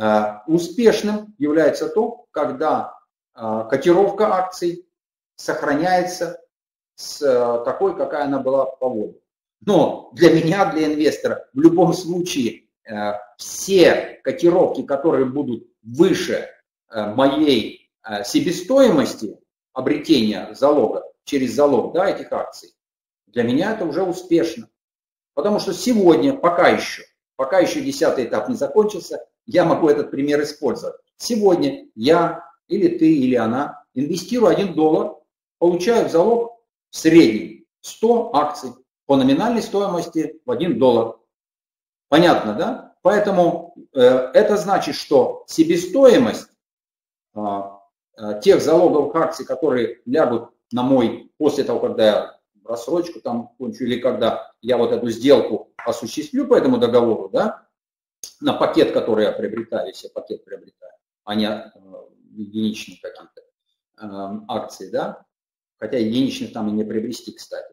Успешным является то, когда котировка акций сохраняется с такой, какая она была по вводу. Но для меня, для инвестора, в любом случае э, все котировки, которые будут выше э, моей э, себестоимости обретения залога, через залог, да, этих акций, для меня это уже успешно. Потому что сегодня, пока еще, пока еще десятый этап не закончился, я могу этот пример использовать. Сегодня я, или ты, или она, инвестирую один доллар, получаю в залог в среднем сто акций по номинальной стоимости в один доллар. Понятно, да? Поэтому э, это значит, что себестоимость э, э, тех залоговых акций, которые лягут на мой, после того, когда я рассрочку там кончу, или когда я вот эту сделку осуществлю по этому договору, да, на пакет, который я приобретаю, если я пакет приобретаю, а не э, единичные какие-то э, акции, да, хотя единичных там и не приобрести, кстати.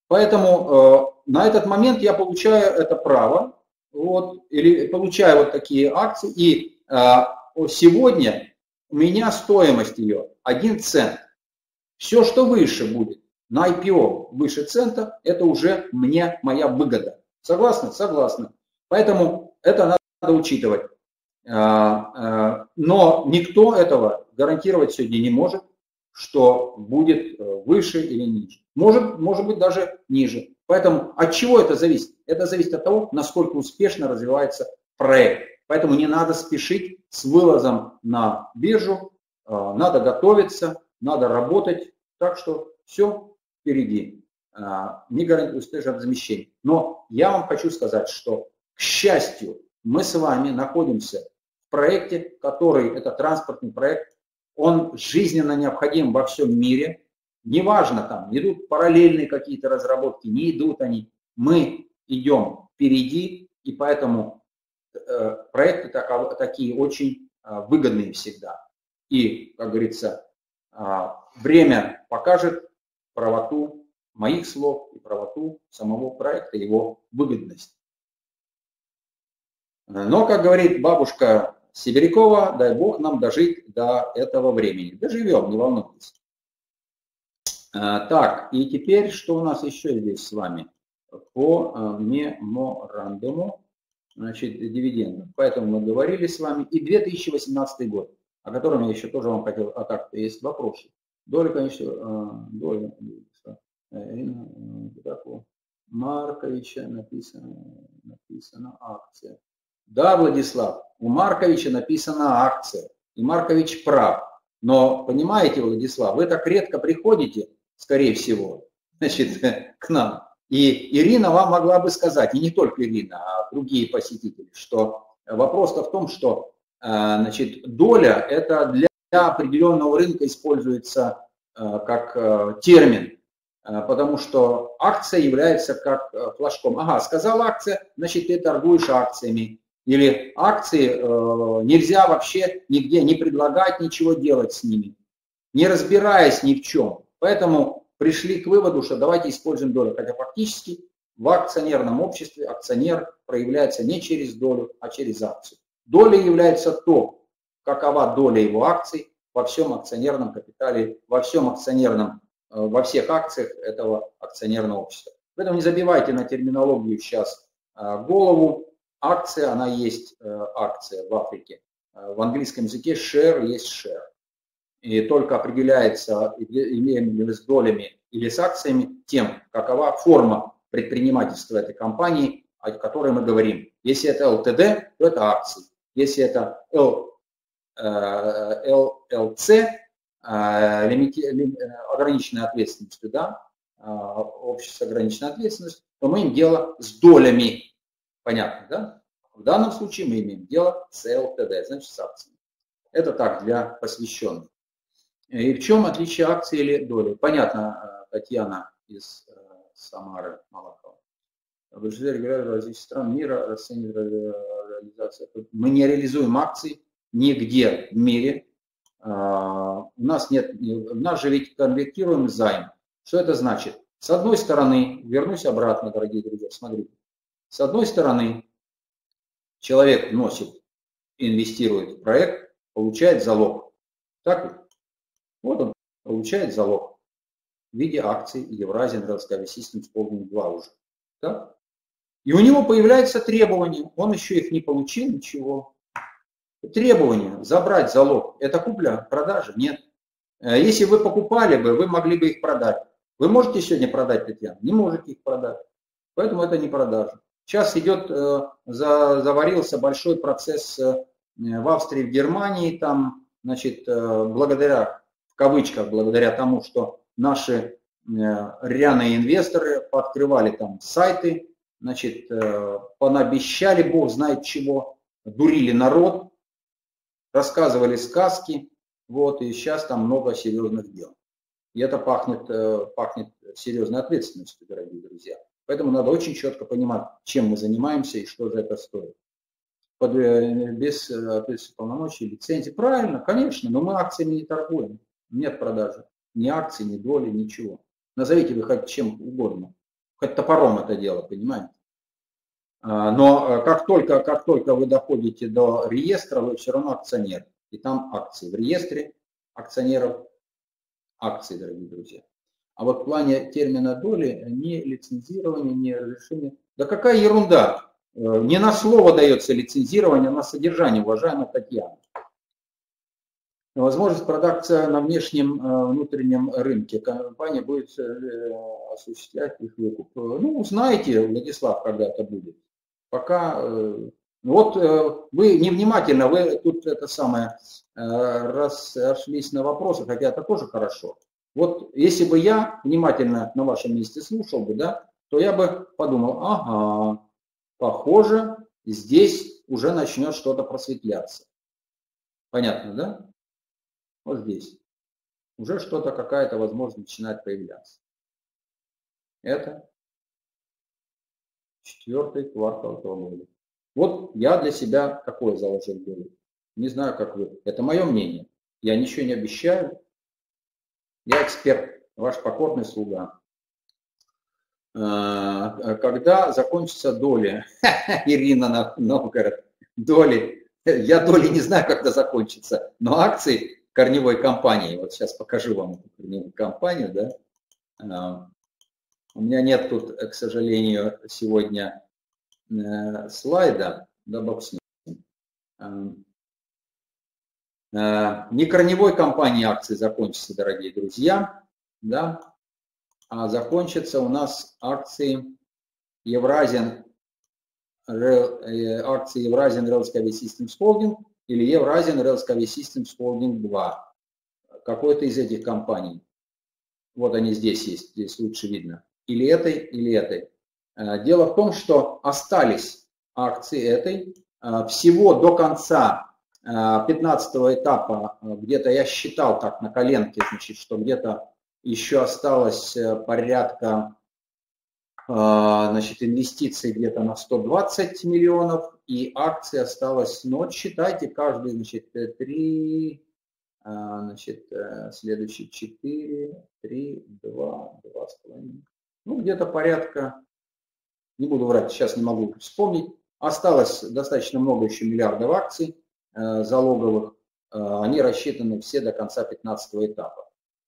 Поэтому э, на этот момент я получаю это право, вот, или получаю вот такие акции, и э, сегодня у меня стоимость ее один цент. Все, что выше будет на ай пи о, выше цента, это уже мне моя выгода. Согласны? Согласны. Поэтому это надо учитывать. Э, э, но никто этого гарантировать сегодня не может, что будет выше или ниже. Может, может быть даже ниже. Поэтому от чего это зависит? Это зависит от того, насколько успешно развивается проект. Поэтому не надо спешить с вывозом на биржу, надо готовиться, надо работать. Так что все впереди. Не гарантирует успешное размещение. Но я вам хочу сказать, что, к К счастью, мы с вами находимся в проекте, который, это транспортный проект, он жизненно необходим во всем мире. Неважно, там идут параллельные какие-то разработки, не идут они. Мы идем впереди, и поэтому э, проекты так, такие очень э, выгодные всегда. И, как говорится, э, время покажет правоту моих слов и правоту самого проекта, его выгодность. Но, как говорит бабушка Сибирякова, дай бог нам дожить до этого времени. Доживем, не волнуйтесь. Так, и теперь, что у нас еще здесь с вами? По меморандуму, значит, дивидендов. Поэтому мы говорили с вами. И две тысячи восемнадцатый год, о котором я еще тоже вам хотел, а так есть вопросы. Доля, конечно, доля Марковича написано, написано акция. Да, Владислав, у Марковича написана акция, и Маркович прав. Но, понимаете, Владислав, вы так редко приходите, скорее всего, значит, к нам. И Ирина вам могла бы сказать, и не только Ирина, а другие посетители, что вопрос-то в том, что, значит, доля – это для определенного рынка используется как термин, потому что акция является как флажком. Ага, сказал акция, значит, ты торгуешь акциями. Или акции э, нельзя вообще нигде не предлагать, ничего делать с ними, не разбираясь ни в чем. Поэтому пришли к выводу, что давайте используем долю. Хотя фактически в акционерном обществе акционер проявляется не через долю, а через акцию. Доля является то, какова доля его акций во всем акционерном капитале, во всем акционерном, э, во всех акциях этого акционерного общества. Поэтому не забивайте на терминологию сейчас э, голову. Акция, она есть э, акция в Африке. Э, в английском языке share есть share. И только определяется, имеем ли мы с долями или с акциями, тем, какова форма предпринимательства этой компании, о которой мы говорим. Если это эл тэ дэ, то это акции. Если это эл эл си, ограниченная ответственность, да, общество с ограниченной ответственностью, то мы имеем дело с долями. Понятно, да? В данном случае мы имеем дело с эл тэ дэ, значит с акциями. Это так, для посвященных. И в чем отличие акции или доли? Понятно, Татьяна из Самары Малахова. В различных стран мира расценивает реализация. Мы не реализуем акции нигде в мире. У нас нет, у нас же ведь конвертируем займ. Что это значит? С одной стороны, вернусь обратно, дорогие друзья, смотрите. С одной стороны, человек вносит, инвестирует в проект, получает залог. Так? Вот он получает залог в виде акций Евразия Discovery Systems Holding два уже. Так? И у него появляются требования. Он еще их не получил, ничего. Требования забрать залог. Это купля, продажа? Нет. Если вы покупали бы, вы могли бы их продать. Вы можете сегодня продать, Татьяна? Не можете их продать. Поэтому это не продажа. Сейчас идет, заварился большой процесс в Австрии, в Германии, там, значит, благодаря, в кавычках, благодаря тому, что наши рьяные инвесторы пооткрывали там сайты, значит, понаобещали, бог знает чего, дурили народ, рассказывали сказки, вот, и сейчас там много серьезных дел. И это пахнет, пахнет серьезной ответственностью, дорогие друзья. Поэтому надо очень четко понимать, чем мы занимаемся и что за это стоит. Под, без соответствия полномочий, лицензии. Правильно, конечно, но мы акциями не торгуем. Нет продажи. Ни акций, ни доли, ничего. Назовите вы хоть чем угодно. Хоть топором это дело, понимаете? Но как только, как только вы доходите до реестра, вы все равно акционер. И там акции. В реестре акционеров акции, дорогие друзья. А вот в плане термина доли ни лицензирование, ни разрешение. Да какая ерунда! Не на слово дается лицензирование, а на содержание, уважаемая Татьяна. Возможность продакции на внешнем внутреннем рынке. Компания будет осуществлять их выкуп. Ну, узнаете, Владислав, когда это будет. Пока... Вот вы невнимательно, вы тут это самое, расшлись на вопросы, хотя это тоже хорошо. Вот если бы я внимательно на вашем месте слушал бы, да, то я бы подумал, ага, похоже, здесь уже начнет что-то просветляться. Понятно, да? Вот здесь. Уже что-то, какая-то возможность начинает появляться. Это четвертый квартал этого года. Вот я для себя такое заложил дело. Не знаю, как вы. Это мое мнение. Я ничего не обещаю. Я эксперт, ваш покорный слуга. Когда закончится доли, Ирина Новгород, доли, я доли не знаю, когда закончится, но акции корневой компании, вот сейчас покажу вам эту корневую компанию, да, у меня нет тут, к сожалению, сегодня слайда, да, бог с ним. Не корневой компании акции закончатся, дорогие друзья, да, а закончатся у нас акции Евразиан, акции Евразиан Railsky Systems Holding или Евразиан Railsky Systems Holding два. Какой-то из этих компаний. Вот они здесь есть, здесь лучше видно. Или этой, или этой. Дело в том, что остались акции этой. Всего до конца пятнадцатого этапа, где-то я считал так на коленке, значит, что где-то еще осталось порядка, значит, инвестиций где-то на сто двадцать миллионов, и акций осталось, ну вот считайте, каждый, значит, три, значит, следующий четыре, три, два, два с половиной, ну где-то порядка, не буду врать, сейчас не могу вспомнить, осталось достаточно много еще миллиардов акций залоговых, они рассчитаны все до конца пятнадцатого этапа.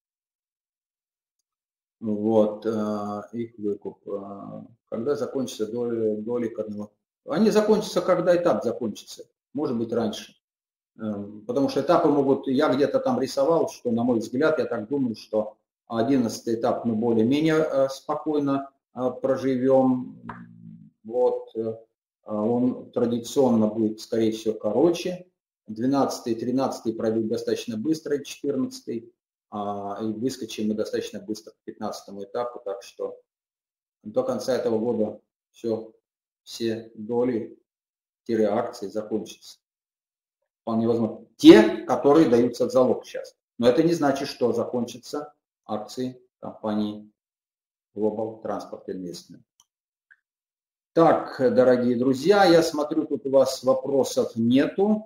Вот, их выкуп. Когда закончится доли, доли корневых? Они закончатся, когда этап закончится. Может быть, раньше. Потому что этапы могут... Я где-то там рисовал, что, на мой взгляд, я так думаю, что одиннадцатый этап мы более-менее спокойно проживем. Вот. Он традиционно будет, скорее всего, короче. двенадцатый и тринадцатый пройдут достаточно быстро, четырнадцатый. И выскочим мы достаточно быстро к пятнадцатому этапу, так что до конца этого года все, все доли-акции закончатся. Вполне возможно. Те, которые даются в залог сейчас. Но это не значит, что закончатся акции компании Global Transport Investment. Так, дорогие друзья, я смотрю, тут у вас вопросов нету.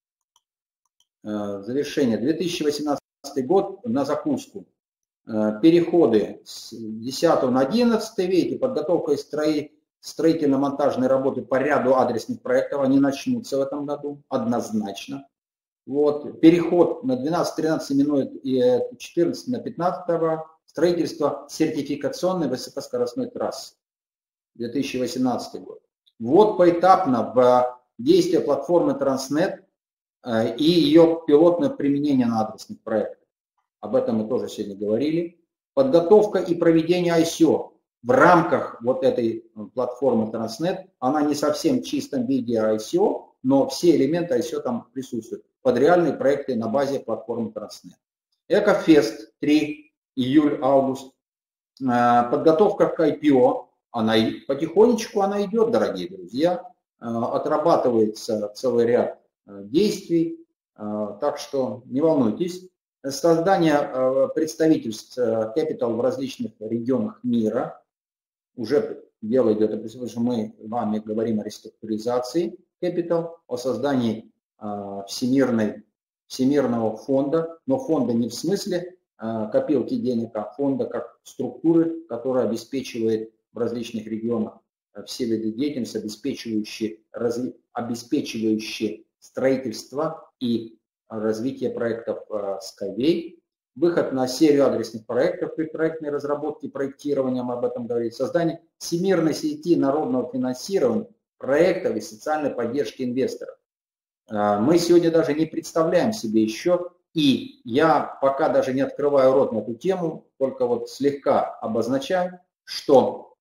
Завершение. две тысячи восемнадцатый год на закуску. Переходы с десятого на одиннадцатый, видите, подготовка и строительно-монтажные работы по ряду адресных проектов, они начнутся в этом году, однозначно. Вот. Переход на двенадцатый тринадцатый минует и четырнадцатый на пятнадцатый строительство сертификационной высокоскоростной трассы. две тысячи восемнадцатый год. Вот поэтапно в действие платформы Transnet и ее пилотное применение на адресных проектах. Об этом мы тоже сегодня говорили. Подготовка и проведение ай си о в рамках вот этой платформы Transnet, она не совсем в чистом виде ай си о, но все элементы ай си о там присутствуют под реальные проекты на базе платформы Transnet. Экофест три, июль-август. Подготовка к ай пи о, она потихонечку она идет, дорогие друзья. Отрабатывается целый ряд действий, так что не волнуйтесь. Создание представительств Capital в различных регионах мира. Уже дело идет, потому что мы с вами говорим о реструктуризации Capital, о создании всемирной, всемирного фонда, но фонда не в смысле копилки денег, а фонда как структуры, которая обеспечивает в различных регионах все виды деятельности, обеспечивающие, разви, обеспечивающие строительство и развитие проектов Skyway, выход на серию адресных проектов при проектной разработке и проектировании, мы об этом говорили, создание всемирной сети народного финансирования проектов и социальной поддержки инвесторов. Мы сегодня даже не представляем себе еще, и я пока даже не открываю рот на эту тему, только вот слегка обозначаю, что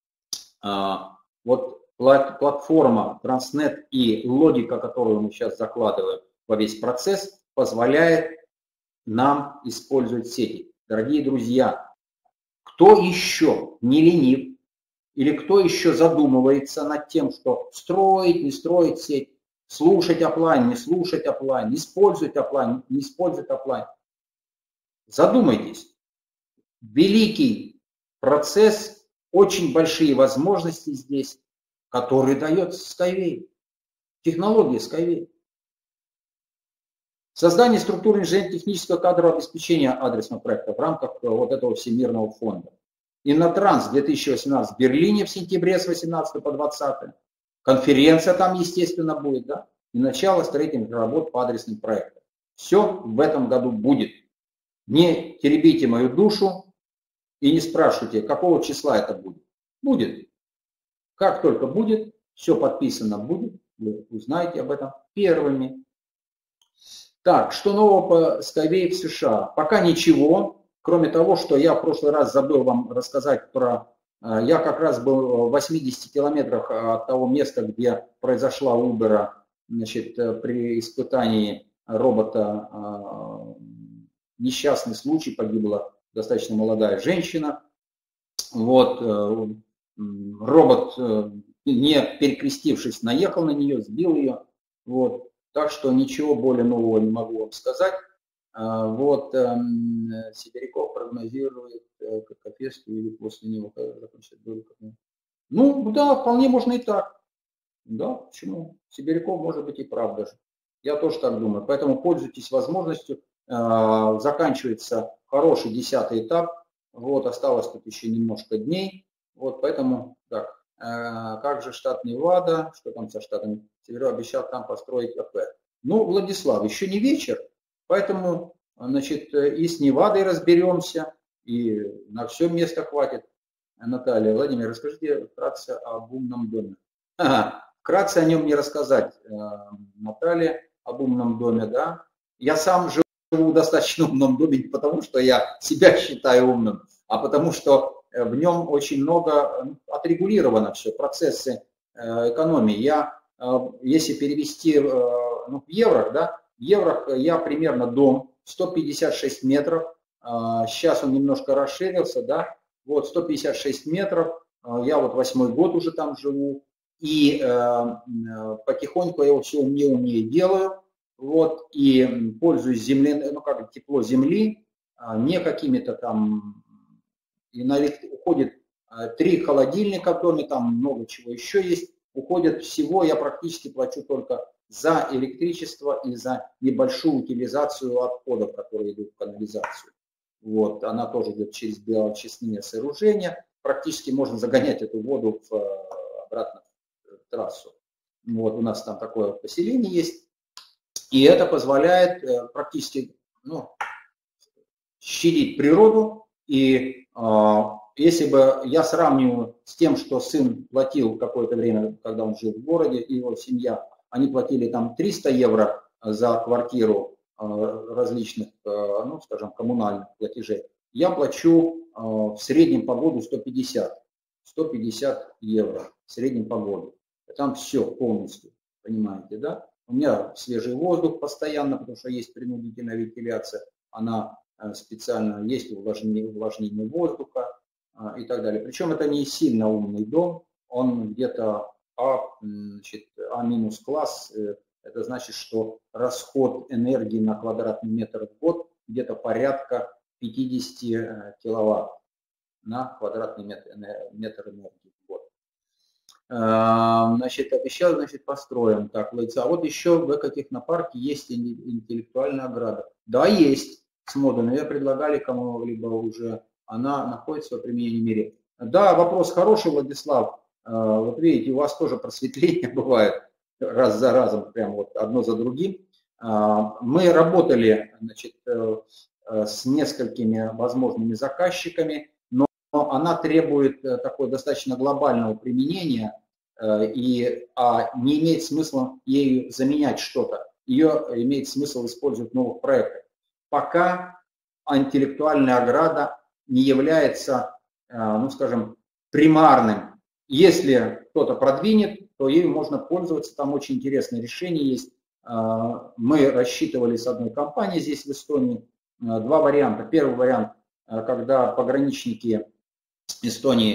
вот платформа Transnet и логика, которую мы сейчас закладываем во весь процесс, позволяет нам использовать сети. Дорогие друзья, кто еще не ленив Или кто еще задумывается над тем, что строить, не строить сеть, слушать офлайн, не слушать офлайн, использовать офлайн, не использовать офлайн. Задумайтесь. Великий процесс, очень большие возможности здесь, которые дает Skyway, технология Skyway. Создание структуры инженерно-технического кадрового обеспечения адресного проекта в рамках вот этого всемирного фонда. Иннотранс две тысячи восемнадцать в Берлине в сентябре с восемнадцатого по двадцатое. Конференция там, естественно, будет, да? И начало строительных работ по адресным проектам. Все в этом году будет. Не теребите мою душу и не спрашивайте, какого числа это будет. Будет. Как только будет, все подписано будет, вы узнаете об этом первыми. Так, что нового по Skyway в США? Пока ничего, кроме того, что я в прошлый раз забыл вам рассказать про... Я как раз был в восьмидесяти километрах от того места, где произошла Uber, значит, при испытании робота несчастный случай, погибла достаточно молодая женщина. Вот, робот, не перекрестившись, наехал на нее, сбил ее. Вот. Так что ничего более нового не могу вам сказать. Вот, Сибиряков прогнозирует Кокофесту или после него закончить долю. Ну, да, вполне можно и так. Да, почему? Сибиряков может быть и прав даже. Я тоже так думаю. Поэтому пользуйтесь возможностью. Заканчивается хороший десятый этап. Вот, осталось тут еще немножко дней. Вот, поэтому, так. Как же штат Невада, что там со штатом? Северо обещал там построить кафе. Ну, Владислав, еще не вечер, поэтому, значит, и с Невадой разберемся, и на все место хватит. Наталья, Владимир, расскажите вкратце об умном доме. Ага, вкратце о нем не рассказать, Наталья, об умном доме, да. Я сам живу в достаточно умном доме не потому, что я себя считаю умным, а потому что в нем очень много отрегулировано все, процессы экономии. Я, если перевести ну, в евро, да, в евро я примерно дом сто пятьдесят шесть метров, сейчас он немножко расширился, да, вот сто пятьдесят шесть метров, я вот восьмой год уже там живу, и потихоньку я его все умнее умнее делаю, вот, и пользуюсь землей, ну как тепло земли, не какими-то там... И на уходит три холодильника в доме, там много чего еще есть. Уходит всего, я практически плачу только за электричество и за небольшую утилизацию отходов, которые идут в канализацию. Вот, она тоже идет через биоочистные сооружения. Практически можно загонять эту воду в, обратно в трассу. Вот, у нас там такое поселение есть. И это позволяет практически ну, щадить природу. И э, если бы я сравниваю с тем, что сын платил какое-то время, когда он жил в городе, и его семья, они платили там триста евро за квартиру э, различных, э, ну, скажем, коммунальных платежей, я плачу э, в среднем по году сто пятьдесят евро в среднем по году. Там все полностью, понимаете, да? У меня свежий воздух постоянно, потому что есть принудительная вентиляция, она специально есть увлажнение, увлажнение воздуха и так далее. Причем это не сильно умный дом, он где-то А, значит, А минус класс, это значит, что расход энергии на квадратный метр в год где-то порядка пятьдесят киловатт на квадратный метр, метр энергии в год. Значит, обещал, значит, построим. Так, а вот еще в экотехнопарке есть интеллектуальная ограда. Да, есть. С модулем. Я предлагали кому-либо уже, она находится в применении мире. Да, вопрос хороший, Владислав. Вот видите, у вас тоже просветление бывает раз за разом, прям вот одно за другим. Мы работали, значит, с несколькими возможными заказчиками, но она требует такого достаточно глобального применения, и а не имеет смысла ею заменять что-то. Ее имеет смысл использовать в новых проектах. Пока интеллектуальная ограда не является, ну скажем, примарным. Если кто-то продвинет, то ею можно пользоваться, там очень интересное решение есть. Мы рассчитывали с одной компанией здесь в Эстонии два варианта. Первый вариант, когда пограничники Эстонии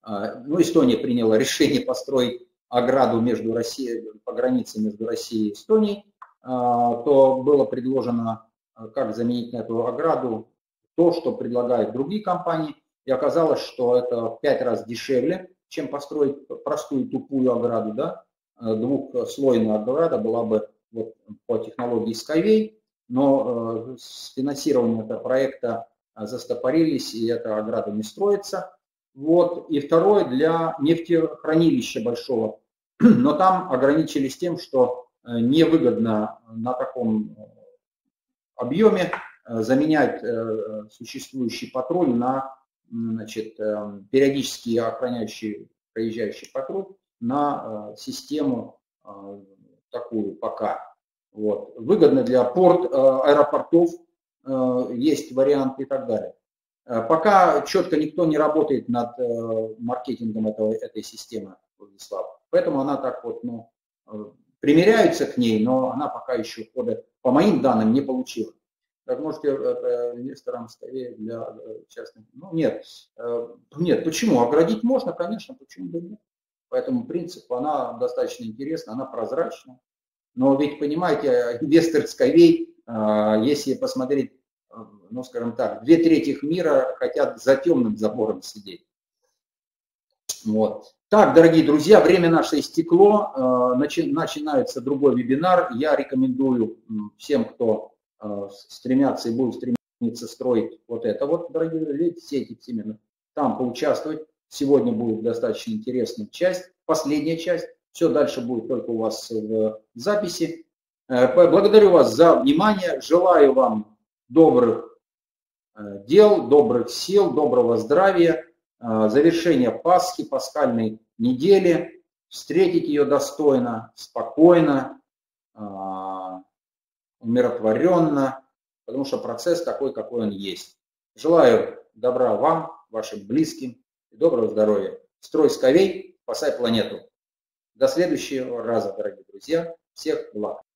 ну, Эстония приняла решение построить ограду между Россией, по границе между Россией и Эстонией, то было предложено, как заменить на эту ограду то, что предлагают другие компании, и оказалось, что это в пять раз дешевле, чем построить простую тупую ограду, да, двухслойная ограда была бы вот по технологии Skyway, но с финансированием этого проекта застопорились, и эта ограда не строится. Вот. И второе, для нефтехранилища большого, но там ограничились тем, что невыгодно на таком объеме заменять существующий патруль на, значит, периодически охраняющий проезжающий патруль на систему такую пока. Вот. Выгодно для порт, аэропортов, есть варианты и так далее. Пока четко никто не работает над маркетингом этого, этой системы, Владислав. Поэтому она так вот, ну, примеряются к ней, но она пока еще хода, по моим данным, не получила. Так можете инвесторам скорее для частных. Ну нет, нет, почему? Оградить можно, конечно, почему бы нет. Поэтому принцип, она достаточно интересна, она прозрачна. Но ведь, понимаете, инвестор Skyway, если посмотреть, ну, скажем так, две трети мира хотят за темным забором сидеть. Вот. Так, дорогие друзья, время наше истекло, начинается другой вебинар. Я рекомендую всем, кто стремятся и будет стремиться строить вот это вот, дорогие друзья, сети всемирных, там поучаствовать. Сегодня будет достаточно интересная часть, последняя часть. Все дальше будет только у вас в записи. Благодарю вас за внимание. Желаю вам добрых дел, добрых сил, доброго здравия, завершения Пасхи, пасхальной недели, встретить ее достойно, спокойно, умиротворенно, потому что процесс такой, какой он есть. Желаю добра вам, вашим близким и доброго здоровья. Строй Skyway, спасай планету. До следующего раза, дорогие друзья. Всех благ.